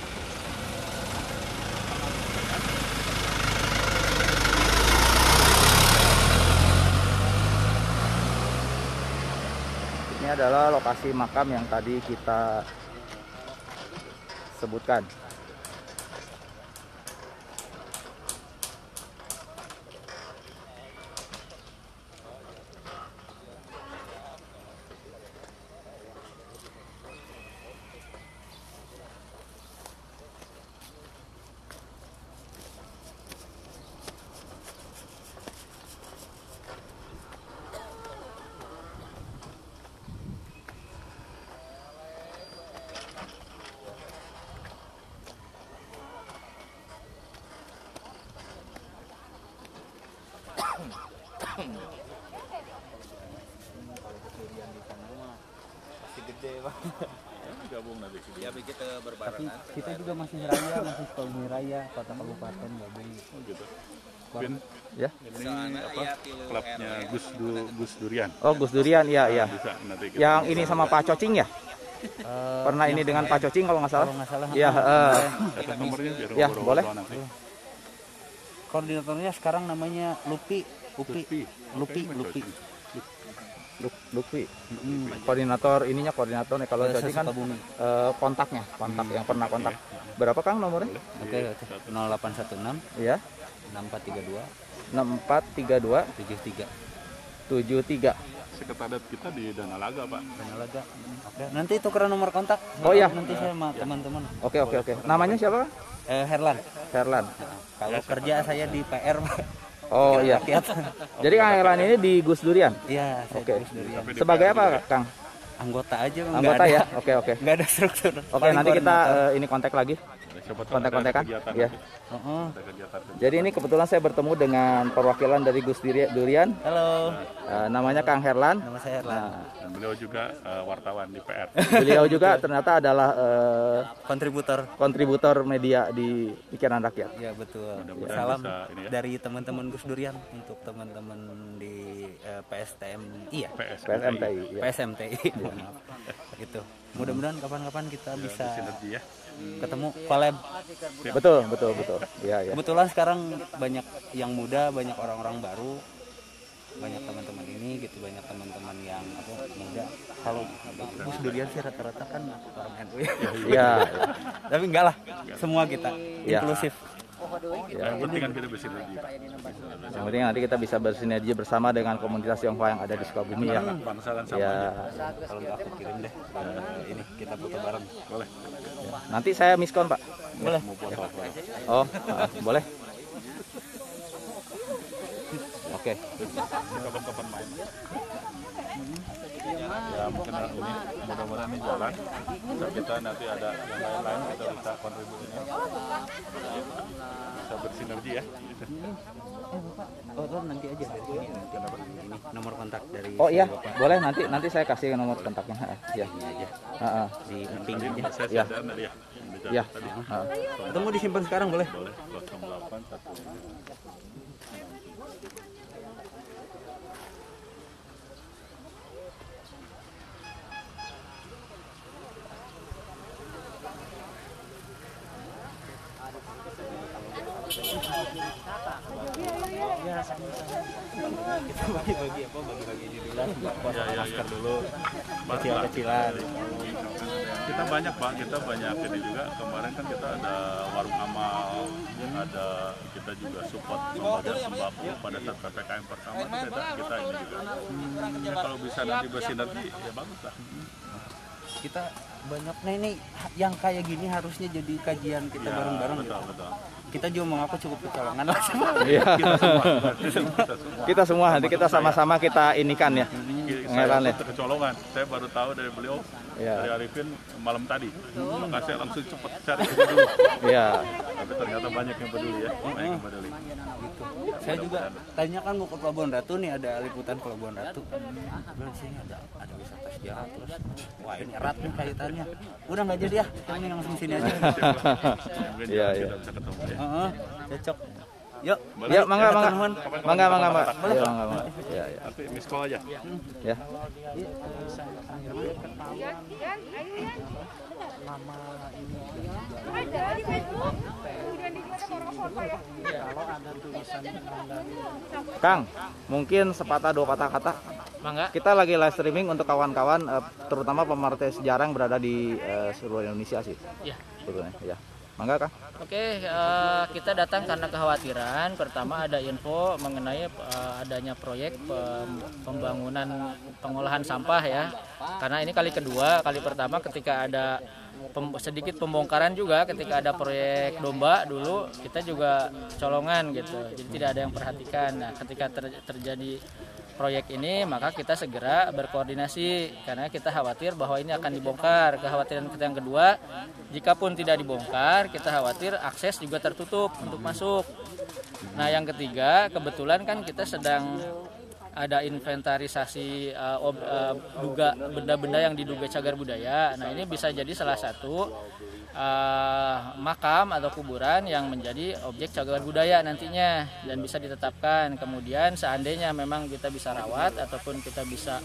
Ini adalah lokasi makam yang tadi kita sebutkan. Ya kita berbarengan. Tapi kita juga masih raya, masih Sukabumi Raya, kota kabupaten gabung. Oh gitu. Bin, ya. Ini apa? Klubnya Gus Du, Gus Durian. Oh Gus Durian, iya iya. Bisa, nanti kita yang ini sama Pak Cocing ya? Uh, Pernah ini dengan Pak Cocing kalau nggak salah? Kalau nggak salah. Iya. Uh, nomornya biar ya boleh. Nanti. Koordinatornya sekarang namanya Lupi, Upi, Lupi, Lupi. Lutfi, hmm. koordinator ininya koordinator nih kalau Cocing kan uh, kontaknya, kontak hmm. yang pernah kontak. Berapa Kang nomornya? Oke, okay, nol delapan satu enam ya enam empat tiga dua enam empat tiga dua tujuh tiga tujuh tiga. Sekretariat kita di Danalaga Pak. Danalaga. Oke, nanti tukeran nomor kontak. Oh ya. Nanti saya sama teman-teman. Oke oke oke. Namanya siapa? Eh, Herlan. Herlan. Nah, kalau kerja saya di P R. Oh iya. Jadi Kang Herlan ini di Gus Durian? Iya, oke. Gus Durian. Sebagai apa Kang? Anggota aja. Anggota ya? Oke oke. Nggak ada struktur. Oke, nanti kita uh, ini kontak lagi. Kontak-kontakan. Ya. Uh-uh. Jadi ini kebetulan saya bertemu dengan perwakilan dari Gus Durian. Halo. Uh, namanya Kang Herlan. Nama saya Herlan. Nah, dan beliau juga uh, wartawan di P R. Beliau juga ternyata adalah uh, kontributor kontributor media di Pikiran Rakyat. Ya betul. Ya. Salam ya. Dari teman-teman Gus Durian untuk teman-teman di uh, P S T M I ya. P S M T I. Ya. P S M T I. Maaf. Gitu. Mudah-mudahan kapan-kapan kita ya, bisa sinergi ya. Ketemu collab. Betul, betul, betul. Ya, ya. Kebetulan sekarang banyak yang muda, banyak orang-orang baru, banyak teman-teman ini gitu, banyak teman-teman yang apa muda. Kalau Gus Durian sih rata-rata kan orang N U ya. Iya. Tapi enggak lah, semua kita ya. Inklusif. Ya, yang penting kan kita bersinergi. Yang penting nanti kita bisa bersinergi bersama dengan komunitas Tionghoa yang ada di Sukabumi ya. Bangsa kan sama ya. Kalau nggak aku kirim deh. Uh, ini kita foto bareng. Boleh. Ya. Nanti saya miskon Pak. Boleh. Ya. Oh, uh, boleh. Oke. Kapan-kapan main. Ya mungkin ini mudah-mudahan ini jalan. Dan kita nanti ada yang lain-lain kita bisa kontribusinya. Bisa bersinergi ya. Gitu. Oh, oh nanti aja dari ini nanti ini nomor kontak dari Oh iya, Bapak. Boleh nanti nanti saya kasih nomor kontaknya. Ya. Ini aja. Heeh. Di ping aja. Ya. Ya. Ya. Atau mau disimpan sekarang boleh? Boleh. nol delapan satu Kita bagi-bagi apa? Bagi-bagi ini dulu lah. Ya, ya, Masker ya. dulu. Banyak, Kecil-kecilan. Kita banyak Pak, kita banyak ini juga. Kemarin kan kita ada warung amal, ada kita juga support pembagian sembako pada saat P P K M pertama itu kita, kita ini juga. Ya, kalau bisa nanti bersinergi ya bagus lah. Kita banyak nih nih yang kayak gini harusnya jadi kajian kita Ya, bareng-bareng betul, gitu. betul. kita juga mengaku cukup kecolongan lah. Iya. Kita semua. Kita semua nanti kita sama-sama kita inikan ya. Saya ya. kecolongan. Saya baru tahu dari beliau, ya. dari Arifin malam tadi. Maka saya langsung cepat cari dulu. Iya. Tapi ternyata banyak yang peduli ya. Banyak yang peduli. Gitu. Saya juga tanya kan mau ke Pelabuhan Ratu nih, ada liputan Pelabuhan Ratu. Bilang sini ada ada wisata sejarah terus. Wah ini erat nih kaitannya. Udah nggak jadi ya, kita mending langsung sini aja. Iya iya. Heeh, cocok. Yuk, yuk mangga mangga. Mangga mangga mangga. Iya mangga mangga. Iya iya. Tapi miss call aja. Ya. Kang, mungkin sepatah dua patah kata. Mangga. Kita lagi live streaming untuk kawan-kawan, terutama pemerhati sejarah yang berada di uh, seluruh Indonesia sih. Iya. Sebetulnya, ya. Mangga Kang. Oke, uh, kita datang karena kekhawatiran. Pertama ada info mengenai uh, adanya proyek pem pembangunan pengolahan sampah ya. Karena ini kali kedua, kali pertama ketika ada pem sedikit pembongkaran juga ketika ada proyek domba dulu kita juga colongan gitu. Jadi tidak ada yang perhatikan. Nah, ketika ter terjadi proyek ini maka kita segera berkoordinasi karena kita khawatir bahwa ini akan dibongkar. Kekhawatiran kita yang kedua, jika pun tidak dibongkar kita khawatir akses juga tertutup untuk masuk. Nah yang ketiga, kebetulan kan kita sedang ada inventarisasi uh, ob, uh, duga benda-benda yang diduga cagar budaya. Nah ini bisa jadi salah satu Uh, makam atau kuburan yang menjadi objek cagar budaya nantinya dan bisa ditetapkan. Kemudian seandainya memang kita bisa rawat ataupun kita bisa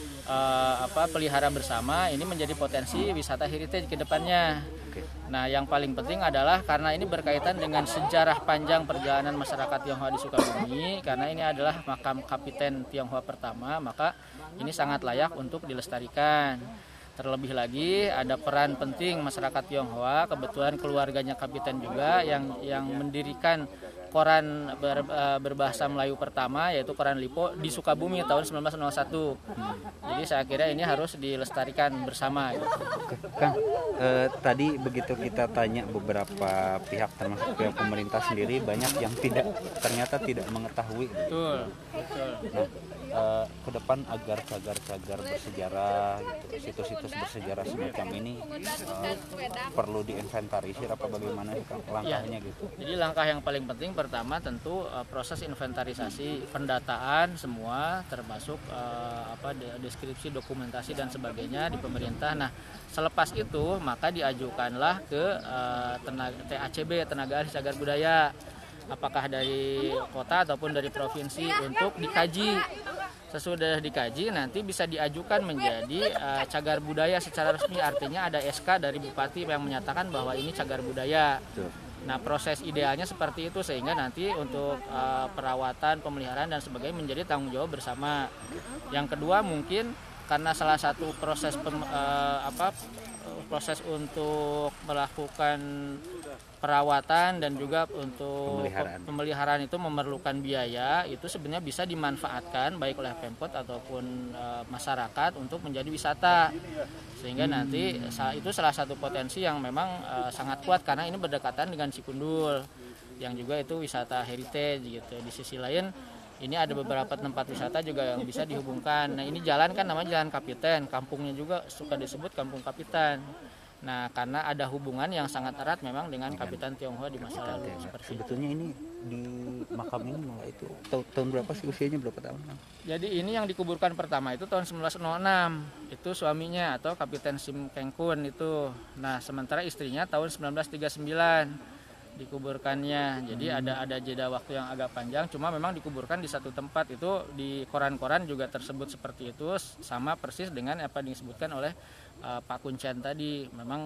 uh, apa pelihara bersama, ini menjadi potensi wisata heritage ke depannya. Nah, yang paling penting adalah karena ini berkaitan dengan sejarah panjang perjalanan masyarakat Tionghoa di Sukabumi, karena ini adalah makam Kapiten Tionghoa pertama, maka ini sangat layak untuk dilestarikan. Terlebih lagi ada peran penting masyarakat Tionghoa, kebetulan keluarganya Kapiten juga yang yang mendirikan koran ber, berbahasa Melayu pertama yaitu koran Lipo di Sukabumi tahun seribu sembilan ratus nol satu. Jadi saya kira ini harus dilestarikan bersama. Kang, eh, tadi begitu kita tanya beberapa pihak termasuk pihak pemerintah sendiri banyak yang tidak ternyata tidak mengetahui. Betul. Betul. Nah, Uh, ke depan agar cagar-cagar bersejarah gitu, situs-situs bersejarah semacam ini uh, perlu diinventarisir apa bagaimana langkahnya ya. Gitu. Jadi langkah yang paling penting pertama tentu uh, proses inventarisasi, pendataan semua termasuk uh, apa deskripsi, dokumentasi dan sebagainya di pemerintah. Nah, selepas itu maka diajukanlah ke uh, tenaga, T A C B, tenaga ahli cagar budaya. Apakah dari kota ataupun dari provinsi untuk dikaji. Sesudah dikaji nanti bisa diajukan menjadi uh, cagar budaya secara resmi, artinya ada S K dari bupati yang menyatakan bahwa ini cagar budaya. Nah, proses idealnya seperti itu sehingga nanti untuk uh, perawatan, pemeliharaan dan sebagainya menjadi tanggung jawab bersama. Yang kedua mungkin karena salah satu proses pem, uh, apa proses untuk melakukan perawatan dan juga untuk pemeliharaan. pemeliharaan itu memerlukan biaya, itu sebenarnya bisa dimanfaatkan baik oleh Pemkot ataupun e, masyarakat untuk menjadi wisata, sehingga hmm. nanti itu salah satu potensi yang memang e, sangat kuat karena ini berdekatan dengan Cikundul yang juga itu wisata heritage gitu. Di sisi lain ini ada beberapa tempat wisata juga yang bisa dihubungkan. Nah ini jalan kan namanya Jalan Kapiten, kampungnya juga suka disebut Kampung Kapiten. Nah, karena ada hubungan yang sangat erat memang dengan Kapiten Tionghoa di masa lalu. Seperti sebetulnya ini di makam ini mulai itu tahun berapa sih usianya, berapa tahun? Jadi ini yang dikuburkan pertama itu tahun seribu sembilan ratus enam. Itu suaminya atau Kapiten Sim Keng Kun itu. Nah, sementara istrinya tahun seribu sembilan ratus tiga puluh sembilan dikuburkannya. Jadi hmm. ada ada jeda waktu yang agak panjang, cuma memang dikuburkan di satu tempat. Itu di koran-koran juga tersebut seperti itu, sama persis dengan apa yang disebutkan oleh Uh, Pak Kuncen tadi. Memang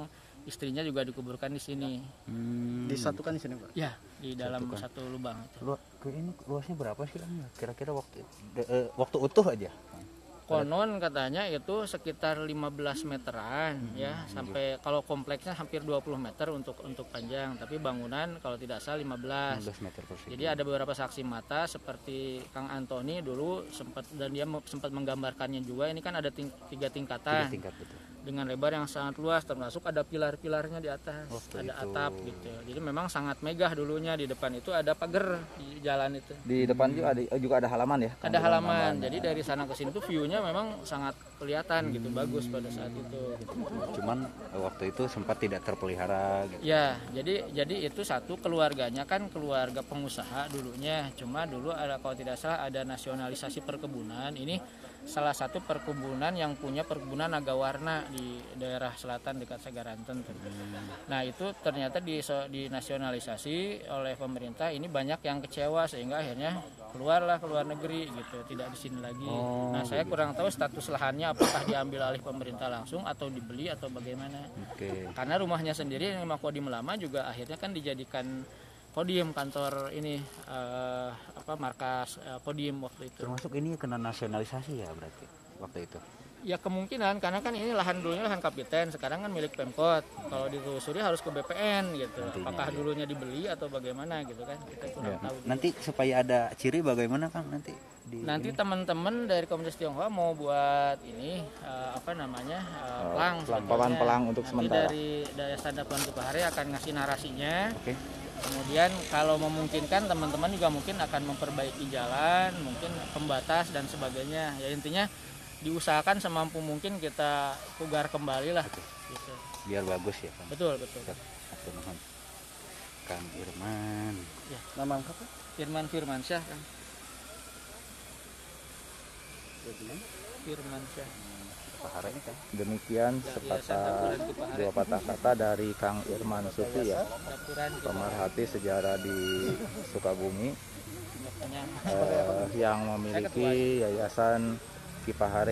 istrinya juga dikuburkan di sini. Hmm. Disatukan di sini, Pak? Ya, di dalam Satukan. satu lubang. Lu, ini luasnya berapa sih, Kang? Kira-kira waktu eh, waktu utuh aja? Konon katanya itu sekitar lima belas meteran Hmm, ya, sampai kalau kompleksnya hampir dua puluh meter untuk untuk panjang, tapi bangunan kalau tidak salah lima belas. lima belas meter persegi. Jadi ada beberapa saksi mata seperti Kang Antoni dulu sempat, dan dia me- sempat menggambarkannya juga, ini kan ada ting- tiga tingkatan. Tiga tingkat, betul. Dengan lebar yang sangat luas, termasuk ada pilar-pilarnya di atas, Waktu ada itu. atap gitu. Jadi memang sangat megah dulunya. Di depan itu ada pagar di jalan itu. Di depan juga ada juga ada halaman ya? Ada halaman. Jadi dari sana ke sini tuh view-nya memang sangat kelihatan gitu, bagus pada saat itu. Gitu. Cuman eh, waktu itu sempat tidak terpelihara gitu. Ya, jadi jadi itu satu, keluarganya kan keluarga pengusaha dulunya. Cuma dulu ada, kalau tidak salah, ada nasionalisasi perkebunan. Ini salah satu perkebunan yang punya perkebunan naga warna di daerah selatan dekat Sagaranten. Nah itu ternyata di, dinasionalisasi oleh pemerintah, ini banyak yang kecewa sehingga akhirnya keluarlah ke luar negeri gitu, tidak di sini lagi. Oh, Nah saya kurang tahu status lahannya apakah diambil alih pemerintah langsung atau dibeli atau bagaimana. Oke. Karena rumahnya sendiri yang Makodim lama juga akhirnya kan dijadikan Kodim, kantor ini eh, apa markas eh, Kodim waktu itu. Termasuk ini kena nasionalisasi ya berarti waktu itu. Ya kemungkinan, karena kan ini lahan dulunya lahan kapiten, sekarang kan milik Pemkot. Kalau ditelusuri harus ke B P N gitu. Nantinya, Apakah ya. dulunya dibeli atau bagaimana gitu kan? Kita kurang Ya. tahu. juga. Nanti supaya ada ciri bagaimana, Kang, nanti di Nanti ini? teman-teman dari Komunitas Tionghoa mau buat ini eh, apa namanya eh, Oh, pelang, pelang, sebetulnya. pelang untuk Nanti sementara. dari dari Standar Puan Kipahari akan ngasih narasinya. Oke. Kemudian kalau memungkinkan teman-teman juga mungkin akan memperbaiki jalan, mungkin pembatas dan sebagainya. Ya intinya diusahakan semampu mungkin kita pugar kembali lah. Gitu. Biar bagus ya, Kang. Betul betul. Aku mohon. Kang Irman. Ya. Nama lengkap apa? Firman Firmansyah kan. Firmansyah. Paharanya, Kang. Demikian sepatah dua patah kata dari Kang Irman Sufi ya, pemerhati sejarah di Sukabumi eh, yang memiliki Yayasan Kipahare.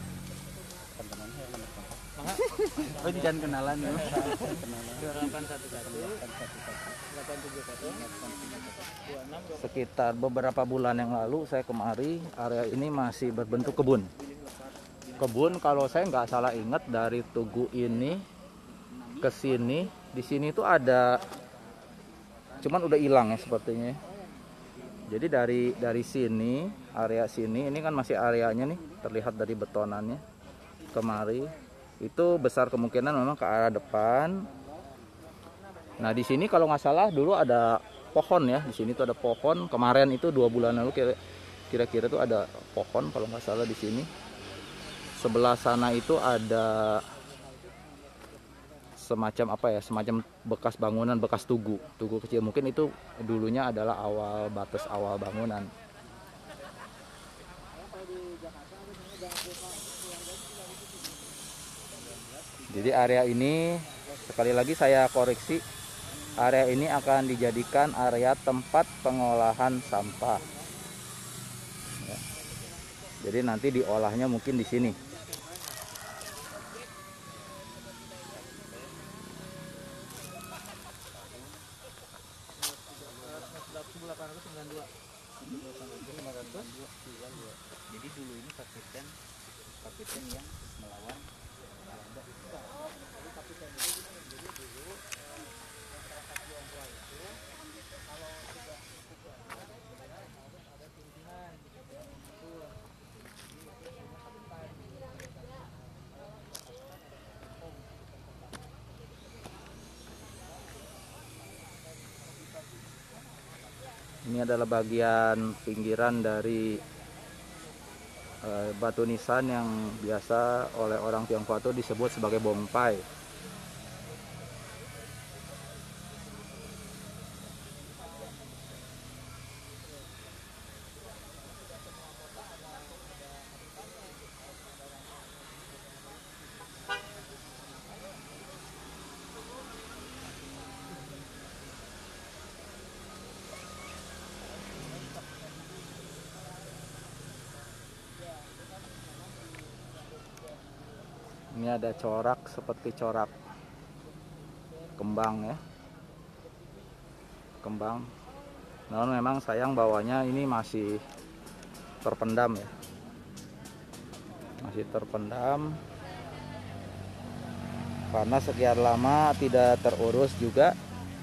Oh, jangan kenalan ya. delapan satu satu delapan tujuh satu dua enam. Sekitar beberapa bulan yang lalu saya kemari, area ini masih berbentuk kebun. Kebun kalau saya nggak salah ingat dari Tugu ini ke sini, di sini tuh ada, cuman udah hilang ya sepertinya. Jadi dari dari sini, area sini, ini kan masih areanya nih, terlihat dari betonannya. Kemari itu besar kemungkinan memang ke arah depan. Nah di sini kalau nggak salah dulu ada pohon ya, di sini tuh ada pohon. Kemarin itu dua bulan lalu kira-kira tuh ada pohon kalau nggak salah di sini. Sebelah sana itu ada semacam apa ya, semacam bekas bangunan, bekas tugu, tugu kecil. Mungkin itu dulunya adalah awal batas awal bangunan. Jadi area ini, sekali lagi saya koreksi, area ini akan dijadikan area tempat pengolahan sampah. Ya. Jadi nanti diolahnya mungkin di sini. Jadi dulu ini kapiten kapiten yang melawan Belanda. Jadi kapiten itu jadi dulu masyarakat Tionghoa itu kalau sudah cukup ada pimpinan yang muncul. Ini adalah bagian pinggiran dari eh, batu nisan yang biasa oleh orang Tionghoa itu disebut sebagai bongpai. Ini ada corak seperti corak kembang ya, kembang. Namun memang sayang bawahnya ini masih terpendam ya, masih terpendam karena sekian lama tidak terurus juga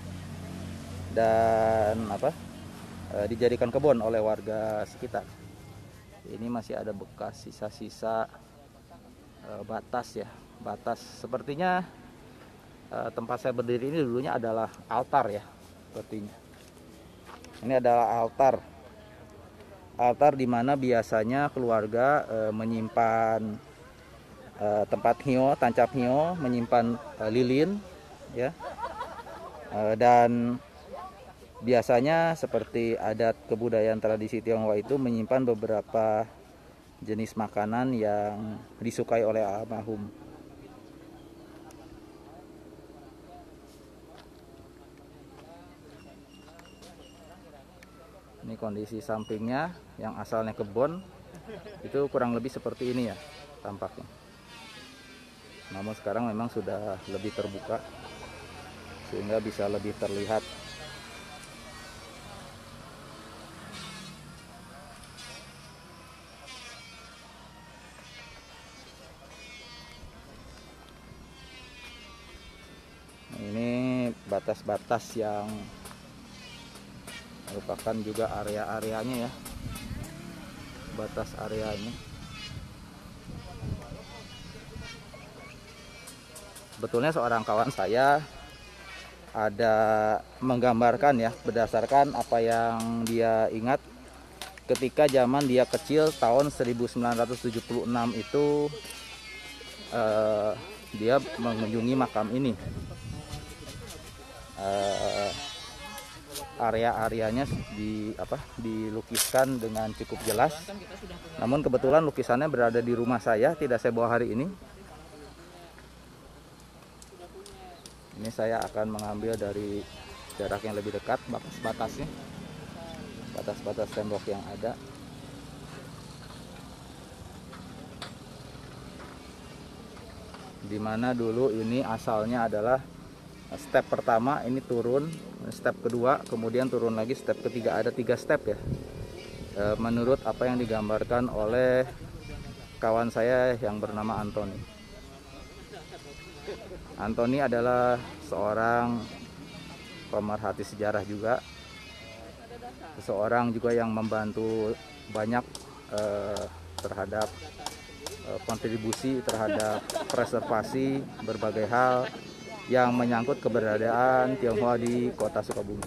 dan apa e, dijadikan kebun oleh warga sekitar. Ini masih ada bekas sisa-sisa e, batas ya, batas. Sepertinya e, tempat saya berdiri ini dulunya adalah altar ya, sepertinya. Ini adalah altar, altar di mana biasanya keluarga e, menyimpan e, tempat hiyo, tancap hiyo, menyimpan e, lilin ya, e, dan biasanya seperti adat kebudayaan tradisi Tionghoa itu menyimpan beberapa jenis makanan yang disukai oleh almarhum. Ini kondisi sampingnya yang asalnya kebun itu kurang lebih seperti ini ya tampaknya. Namun sekarang memang sudah lebih terbuka sehingga bisa lebih terlihat. Ini batas-batas yang merupakan juga area-areanya ya, batas areanya. Sebetulnya seorang kawan saya ada menggambarkan ya, berdasarkan apa yang dia ingat ketika zaman dia kecil tahun seribu sembilan ratus tujuh puluh enam itu eh, dia mengunjungi makam ini. Uh, area-areanya di apa dilukiskan dengan cukup jelas. Namun kebetulan lukisannya berada di rumah saya, tidak saya bawa hari ini. Ini saya akan mengambil dari jarak yang lebih dekat batas-batasnya, batas-batas tembok yang ada. Dimana dulu ini asalnya adalah step pertama ini turun, step kedua, kemudian turun lagi, step ketiga, ada tiga step ya. E, menurut apa yang digambarkan oleh kawan saya yang bernama Antoni. Antoni adalah seorang pemerhati sejarah juga, seseorang juga yang membantu banyak e, terhadap e, kontribusi terhadap preservasi berbagai hal yang menyangkut keberadaan Tionghoa di kota Sukabumi.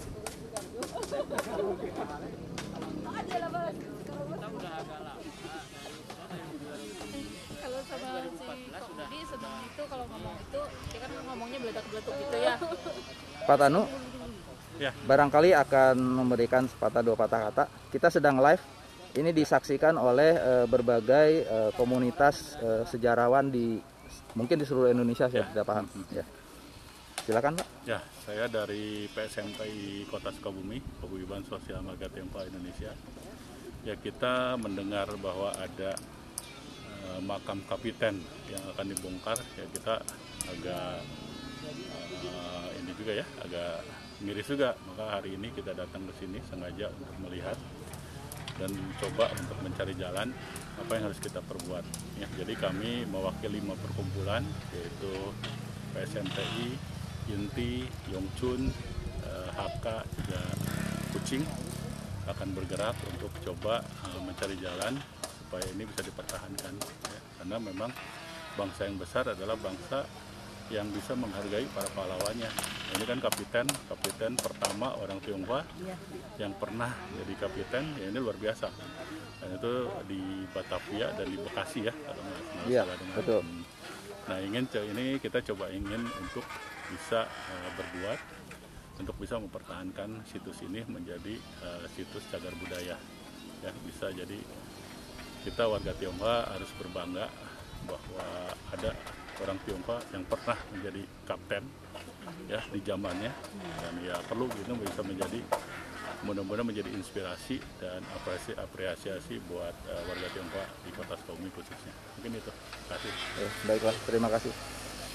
Kalau sama si Kodi sebelum itu kalau ngomong itu dia kan ngomongnya beledak-beletuk gitu ya. Pak Tanu, ya. Barangkali akan memberikan sepatah dua patah kata. Kita sedang live. Ini disaksikan oleh e, berbagai e, komunitas e, sejarawan di mungkin di seluruh Indonesia, saya ya. tidak paham. Ya. Silakan Pak. Ya, saya dari P S M T I Kota Sukabumi, Paguyuban Sosial Marga Tionghoa Indonesia. Ya, kita mendengar bahwa ada uh, makam kapiten yang akan dibongkar. Ya, kita agak uh, ini juga ya, agak miris juga. Maka hari ini kita datang ke sini sengaja untuk melihat dan coba untuk mencari jalan apa yang harus kita perbuat. Ya, jadi kami mewakili lima perkumpulan yaitu P S M T I, Inti, Yongchun, H K, juga Kucing akan bergerak untuk coba uh, mencari jalan supaya ini bisa dipertahankan ya. Karena memang bangsa yang besar adalah bangsa yang bisa menghargai para pahlawannya. Ini kan kapiten, kapiten pertama orang Tionghoa yang pernah jadi kapiten, ya ini luar biasa. Dan itu di Batavia dan di Bekasi ya kalau nggak ya, salah dengar. Betul. Nah ingin ini kita coba ingin untuk bisa uh, berbuat untuk bisa mempertahankan situs ini menjadi uh, situs cagar budaya ya, bisa jadi kita warga Tionghoa harus berbangga bahwa ada orang Tionghoa yang pernah menjadi kapten ya di zamannya, dan ya perlu gitu bisa menjadi mudah-mudahan menjadi inspirasi dan apresiasi, apresiasi buat uh, warga Tionghoa di Kota Sukabumi khususnya. Mungkin itu. Terima kasih. Eh, baiklah, terima kasih.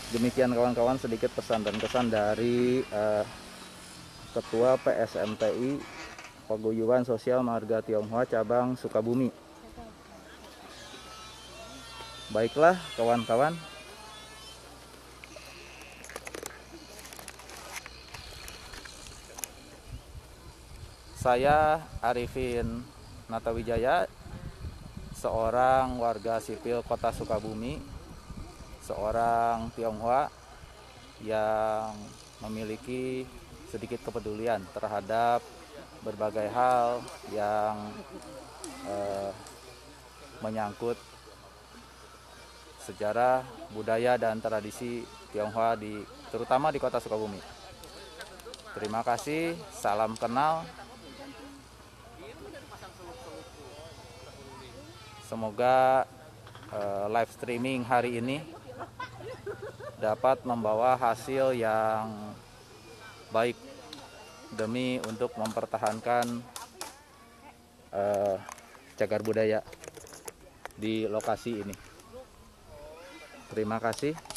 Demikian kawan-kawan sedikit pesan dan kesan dari uh, Ketua P S M T I Paguyuban Sosial Marga Tionghoa Cabang Sukabumi. Baiklah kawan-kawan, saya Arifin Natawijaya, seorang warga sipil Kota Sukabumi, seorang Tionghoa yang memiliki sedikit kepedulian terhadap berbagai hal yang eh, menyangkut sejarah, budaya, dan tradisi Tionghoa di terutama di Kota Sukabumi. Terima kasih, salam kenal. Semoga uh, live streaming hari ini dapat membawa hasil yang baik demi untuk mempertahankan uh, cagar budaya di lokasi ini. Terima kasih.